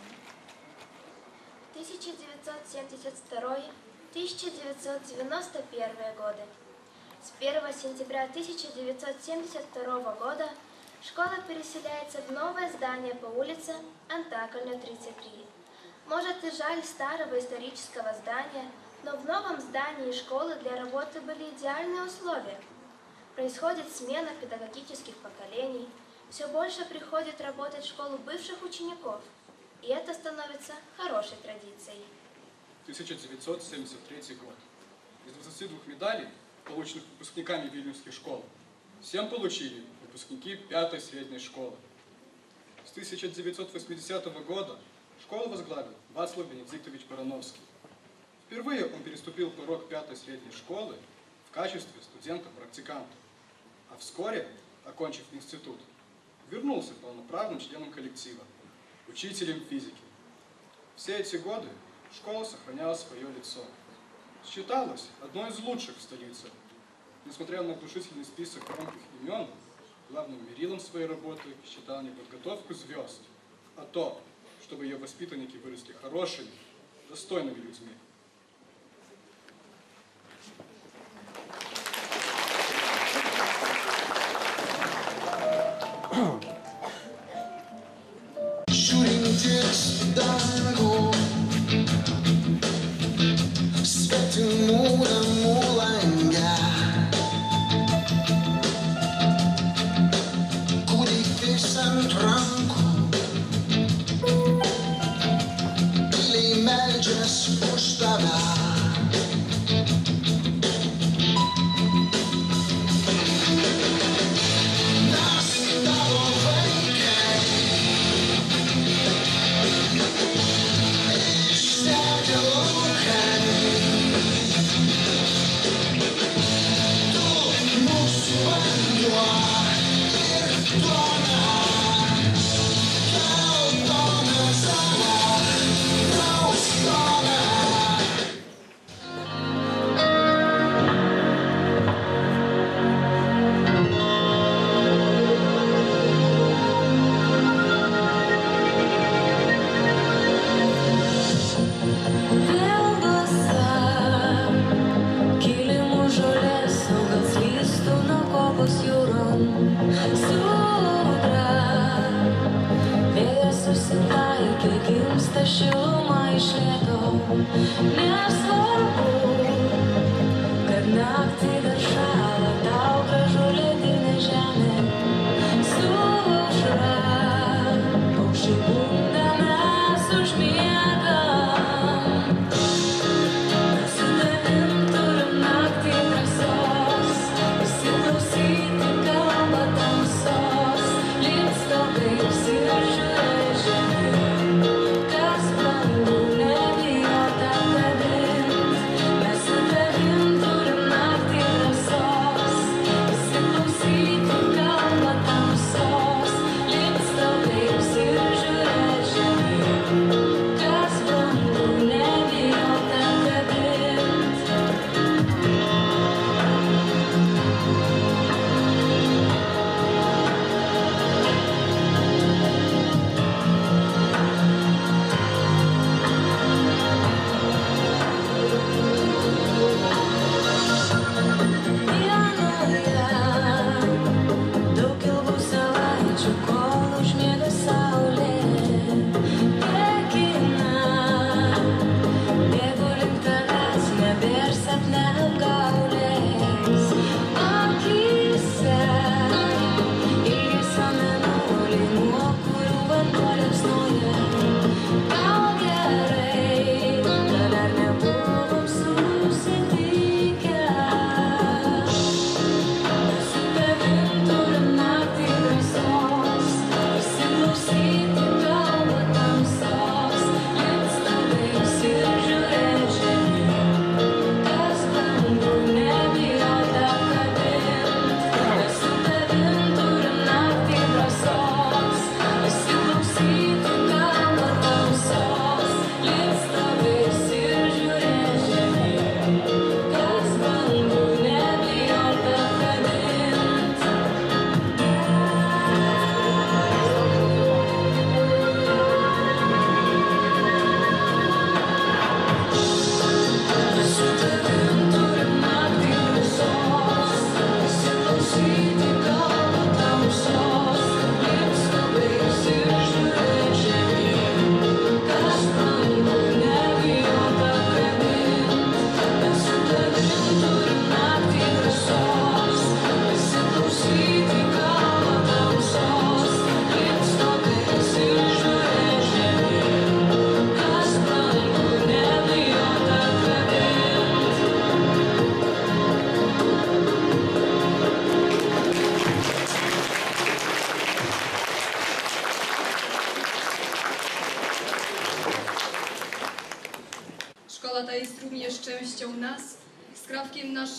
1972-1991 годы. С 1 сентября 1972 года школа переселяется в новое здание по улице Антакольная, 33. Может, и жаль старого исторического здания, но в новом здании школы для работы были идеальные условия. Происходит смена педагогических поколений, все больше приходит работать в школу бывших учеников, и это становится хорошей традицией. 1973 год. Из 22 медалей, полученных выпускниками вильнюсских школ, 7 получили выпускники 5-й средней школы. С 1980 года школу возглавил Вацлав Венедиктович Барановский. В Впервые он переступил порог 5-й средней школы в качестве студента-практиканта, а вскоре, окончив институт, вернулся полноправным членом коллектива, учителем физики. Все эти годы школа сохраняла свое лицо. Считалась одной из лучших в столице. Несмотря на внушительный список громких имен, главным мерилом своей работы считал не подготовку звезд, а то, чтобы ее воспитанники выросли хорошими, достойными людьми. Mes su tavim turim naktį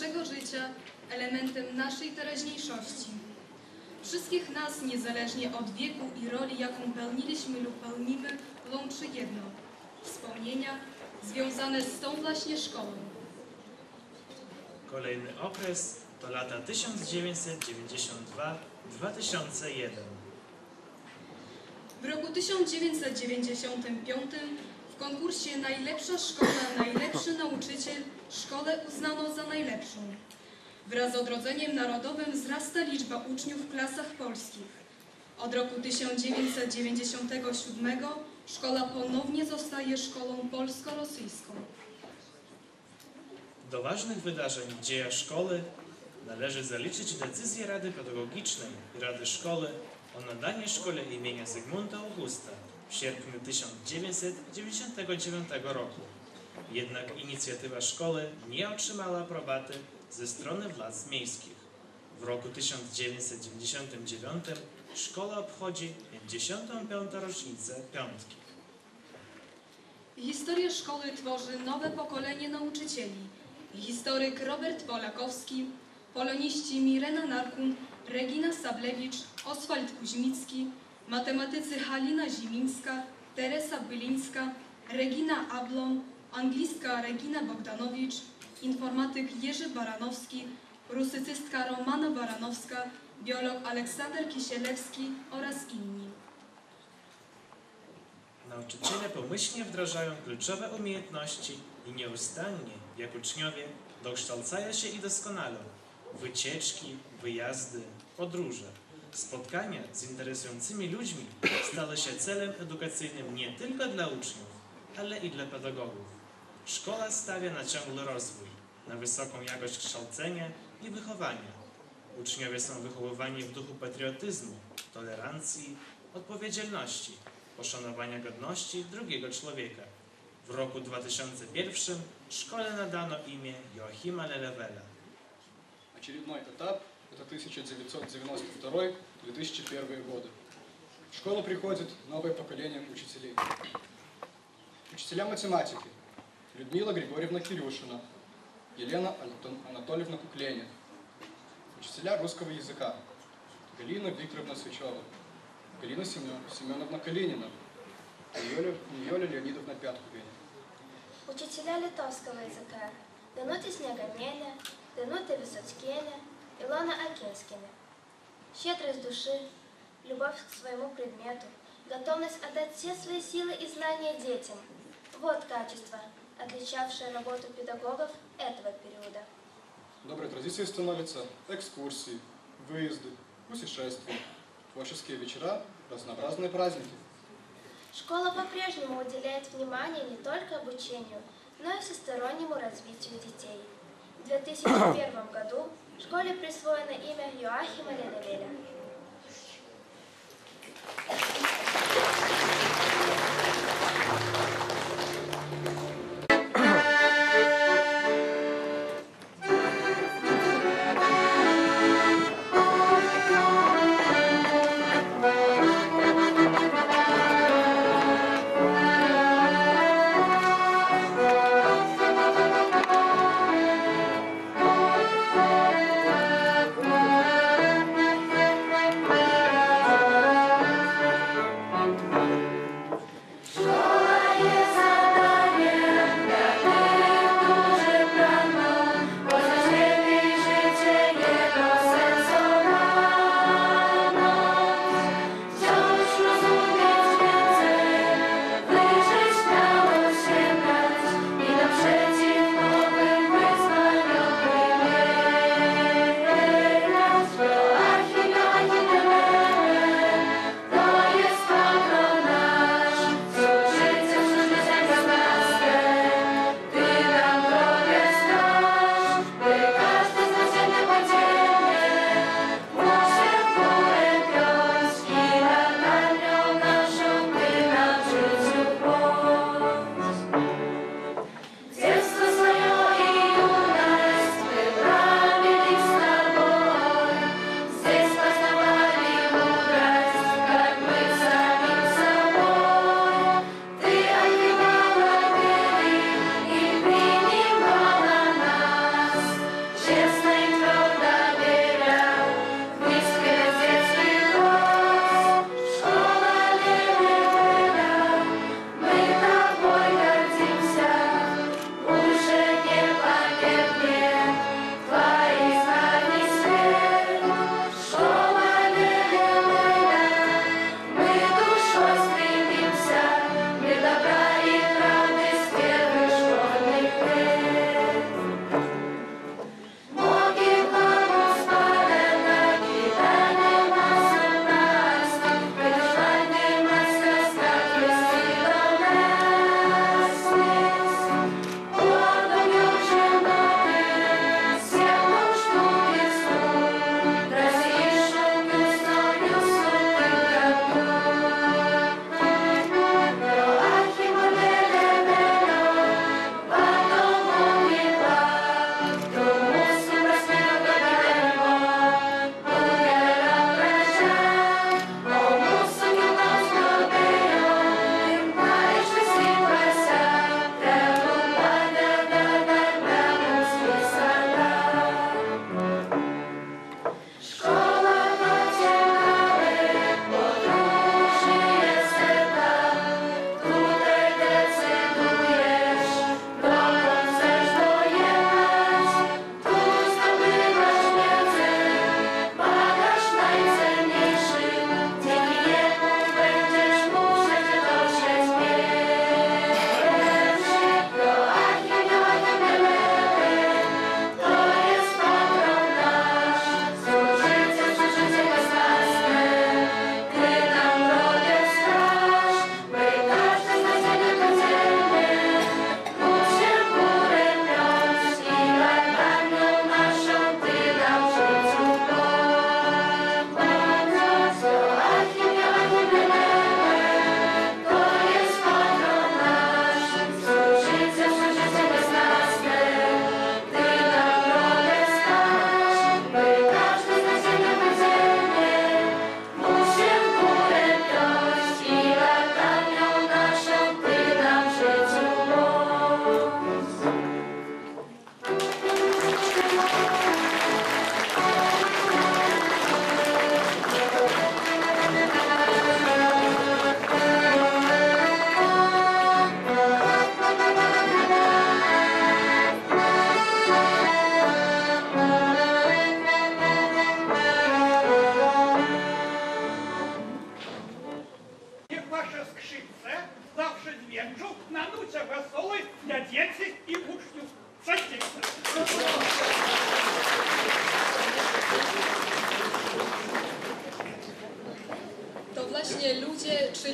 naszego życia, elementem naszej teraźniejszości. Wszystkich nas, niezależnie od wieku i roli, jaką pełniliśmy lub pełnimy, łączy jedno – wspomnienia związane z tą właśnie szkołą. Kolejny okres to lata 1992-2001. W roku 1995 w konkursie Najlepsza Szkoła, Najlepszy Nauczyciel szkołę uznano za najlepszą. Wraz z odrodzeniem narodowym wzrasta liczba uczniów w klasach polskich. Od roku 1997 szkoła ponownie zostaje szkołą polsko-rosyjską. Do ważnych wydarzeń w dziejach szkoły należy zaliczyć decyzję Rady Pedagogicznej i Rady Szkoły o nadanie szkole imienia Zygmunta Augusta w sierpniu 1999 roku. Jednak inicjatywa szkoły nie otrzymała aprobaty ze strony władz miejskich. W roku 1999 szkoła obchodzi 55. rocznicę piątki. Historię szkoły tworzy nowe pokolenie nauczycieli. Historyk Robert Polakowski, poloniści Mirena Narkun, Regina Sablewicz, Oswald Kuźmicki, matematycy Halina Zimińska, Teresa Bylińska, Regina Ablon, anglistka Regina Bogdanowicz, informatyk Jerzy Baranowski, rusycystka Romana Baranowska, biolog Aleksander Kisielewski oraz inni. Nauczyciele pomyślnie wdrażają kluczowe umiejętności i nieustannie, jak uczniowie, dokształcają się i doskonalą. Wycieczki, wyjazdy, podróże, spotkania z interesującymi ludźmi stały się celem edukacyjnym nie tylko dla uczniów, ale i dla pedagogów. Szkoła stawia na ciągły rozwój, na wysoką jakość kształcenia i wychowania. Uczniowie są wychowywani w duchu patriotyzmu, tolerancji, odpowiedzialności, poszanowania godności drugiego człowieka. W roku 2001 szkole nadano imię Joachima Lelewela. Очередной этап – это 1992-2001 годы. В школу приходит новое поколение учителей. Учителя математики Людмила Григорьевна Кирюшина, Елена Анатольевна Кукленин. Учителя русского языка Галина Викторовна Свечева, Галина Семеновна Калинина и Юля Леонидовна Пяткувина. Учителя литовского языка Данута Снегомеля, Данута Висоцкеля, Илона Акинскина. Щедрость души, любовь к своему предмету, готовность отдать все свои силы и знания детям – вот качество, отличавшее работу педагогов этого периода. Доброй традицией становятся экскурсии, выезды, путешествия, творческие вечера, разнообразные праздники. Школа по-прежнему уделяет внимание не только обучению, но и всестороннему развитию детей. В 2001 году школе присвоено имя Йоахима Лелевеля.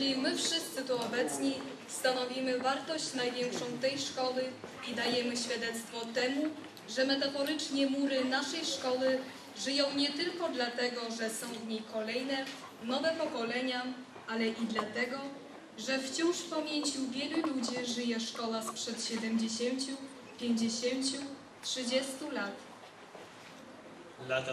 czyli my wszyscy tu obecni stanowimy wartość największą tej szkoły i dajemy świadectwo temu, że metaforycznie mury naszej szkoły żyją nie tylko dlatego, że są w niej kolejne, nowe pokolenia, ale i dlatego, że wciąż w pamięci wielu ludzi żyje szkoła sprzed 70, 50, 30 lat. Lata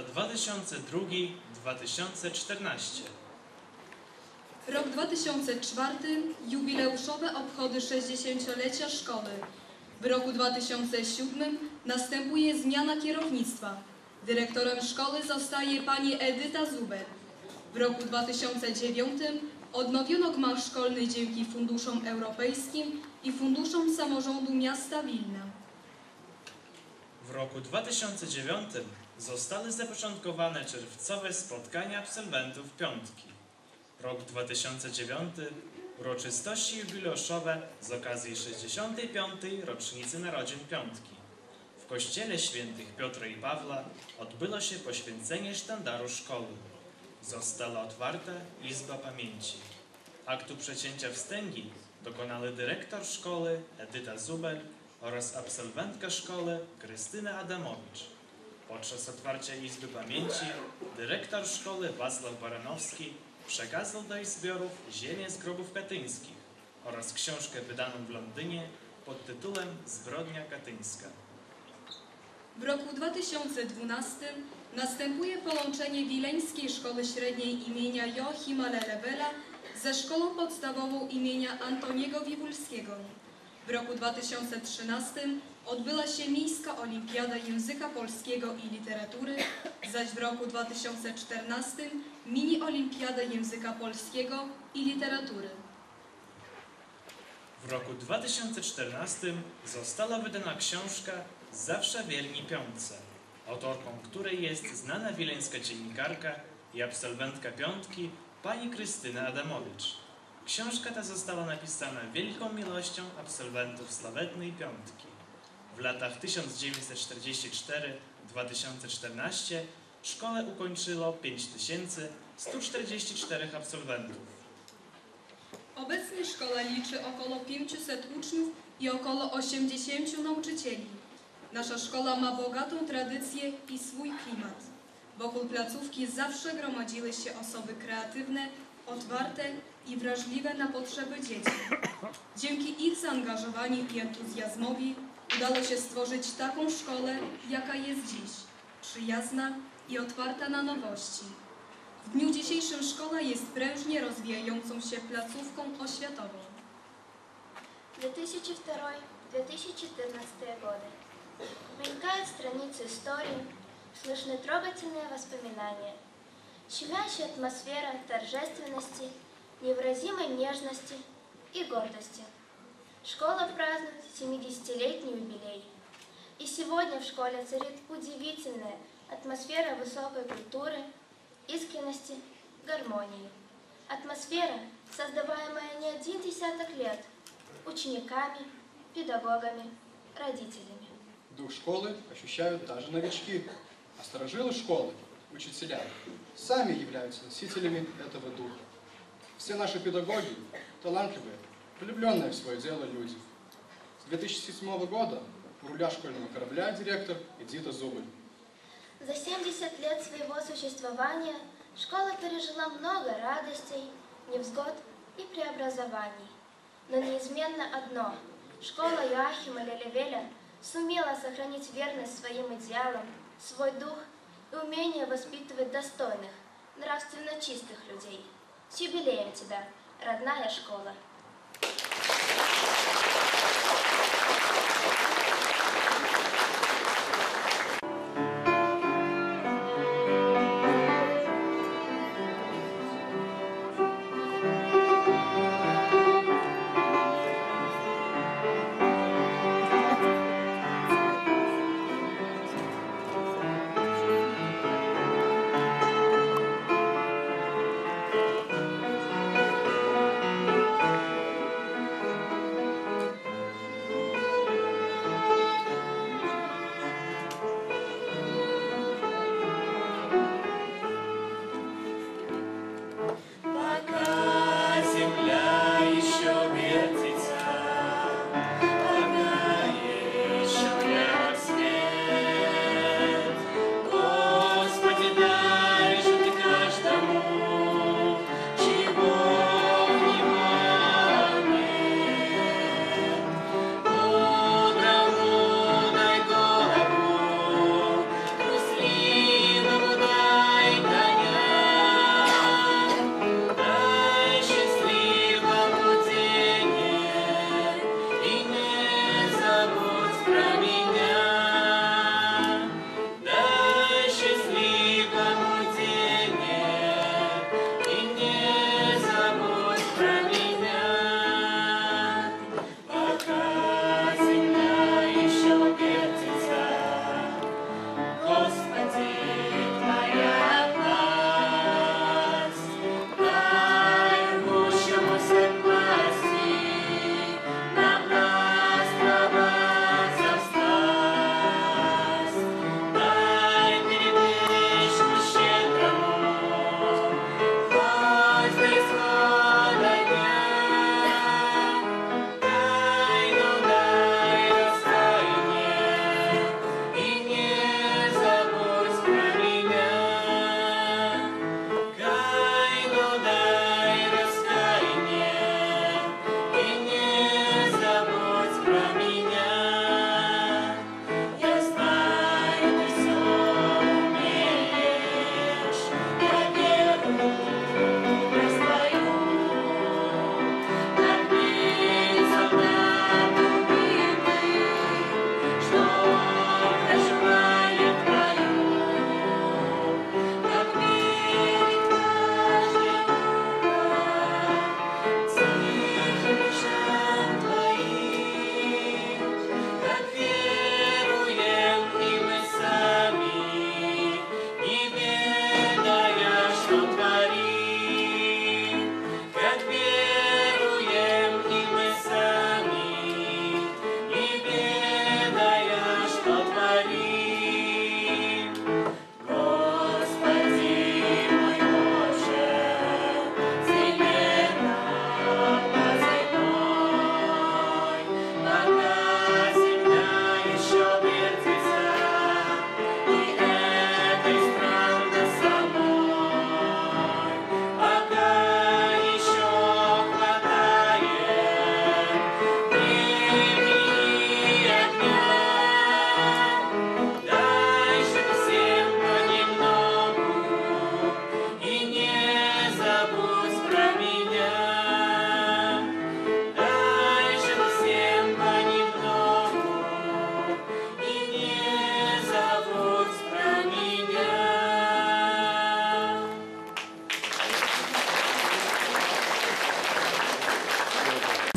2002-2014. Rok 2004 jubileuszowe obchody 60-lecia szkoły. W roku 2007 następuje zmiana kierownictwa. Dyrektorem szkoły zostaje pani Edyta Zubel. W roku 2009 odnowiono gmach szkolny dzięki funduszom europejskim i funduszom samorządu miasta Wilna. W roku 2009 zostały zapoczątkowane czerwcowe spotkania absolwentów piątki. Rok 2009 uroczystości jubileuszowe z okazji 65. rocznicy narodzin piątki. W kościele świętych Piotra i Pawła odbyło się poświęcenie sztandaru szkoły. Została otwarta Izba Pamięci. Aktu przecięcia wstęgi dokonali dyrektor szkoły Edyta Zubel oraz absolwentka szkoły Krystyna Adamowicz. Podczas otwarcia Izby Pamięci dyrektor szkoły Wacław Baranowski przekazał do ich zbiorów ziemię z grobów katyńskich oraz książkę wydaną w Londynie pod tytułem Zbrodnia katyńska. W roku 2012 następuje połączenie Wileńskiej Szkoły Średniej imienia Joachima Lelewela ze Szkołą Podstawową imienia Antoniego Wiwulskiego. W roku 2013 odbyła się Miejska Olimpiada Języka Polskiego i Literatury, zaś w roku 2014 Mini Olimpiada Języka Polskiego i Literatury. W roku 2014 została wydana książka Zawsze wierni piątce, autorką której jest znana wileńska dziennikarka i absolwentka piątki pani Krystyna Adamowicz. Książka ta została napisana wielką miłością absolwentów sławetnej piątki. W latach 1944-2014 szkołę ukończyło 5144 absolwentów. Obecnie szkoła liczy około 500 uczniów i około 80 nauczycieli. Nasza szkoła ma bogatą tradycję i swój klimat. Wokół placówki zawsze gromadziły się osoby kreatywne, otwarte i wrażliwe na potrzeby dzieci. Dzięki ich zaangażowaniu i entuzjazmowi udało się stworzyć taką szkołę, jaka jest dziś, przyjazna i otwarta na nowości. W dniu dzisiejszym szkoła jest prężnie rozwijającą się placówką oświatową. 2002-2014 годы. Мелькают страницы истории, слышны трогательные воспоминания. Щемящая атмосфера торжественности, невыразимой нежности и гордости. Школа празднует 70-летний юбилей. И сегодня в школе царит удивительная атмосфера высокой культуры, искренности, гармонии. Атмосфера, создаваемая не один десяток лет учениками, педагогами, родителями. Дух школы ощущают даже новички, а старожилы школы, учителя, сами являются носителями этого духа. Все наши педагоги талантливые, влюбленные в свое дело люди. С 2007 года у руля школьного корабля директор Эдита Зубель. За 70 лет своего существования школа пережила много радостей, невзгод и преобразований. Но неизменно одно – школа Йоахима Лелевеля сумела сохранить верность своим идеалам, свой дух и умение воспитывать достойных, нравственно чистых людей. С юбилеем тебя, родная школа!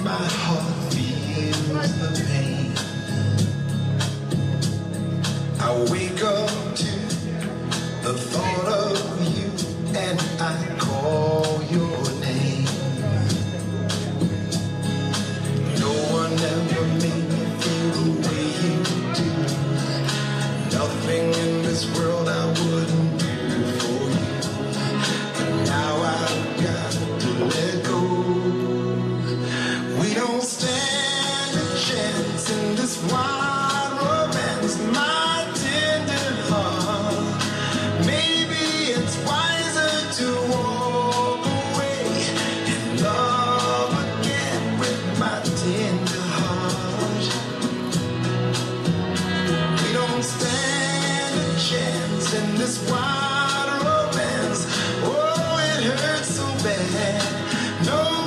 my heart feels the pain. I wake up to the thought of you and I call your name. No one ever made me feel the way you do. Nothing in this world I wouldn't do for you. But now I've got to let go. We don't stand a chance in this wild romance, my tender heart. Maybe it's wiser to walk away and love again with my tender heart. We don't stand a chance in this wild romance. Oh, it hurts so bad. No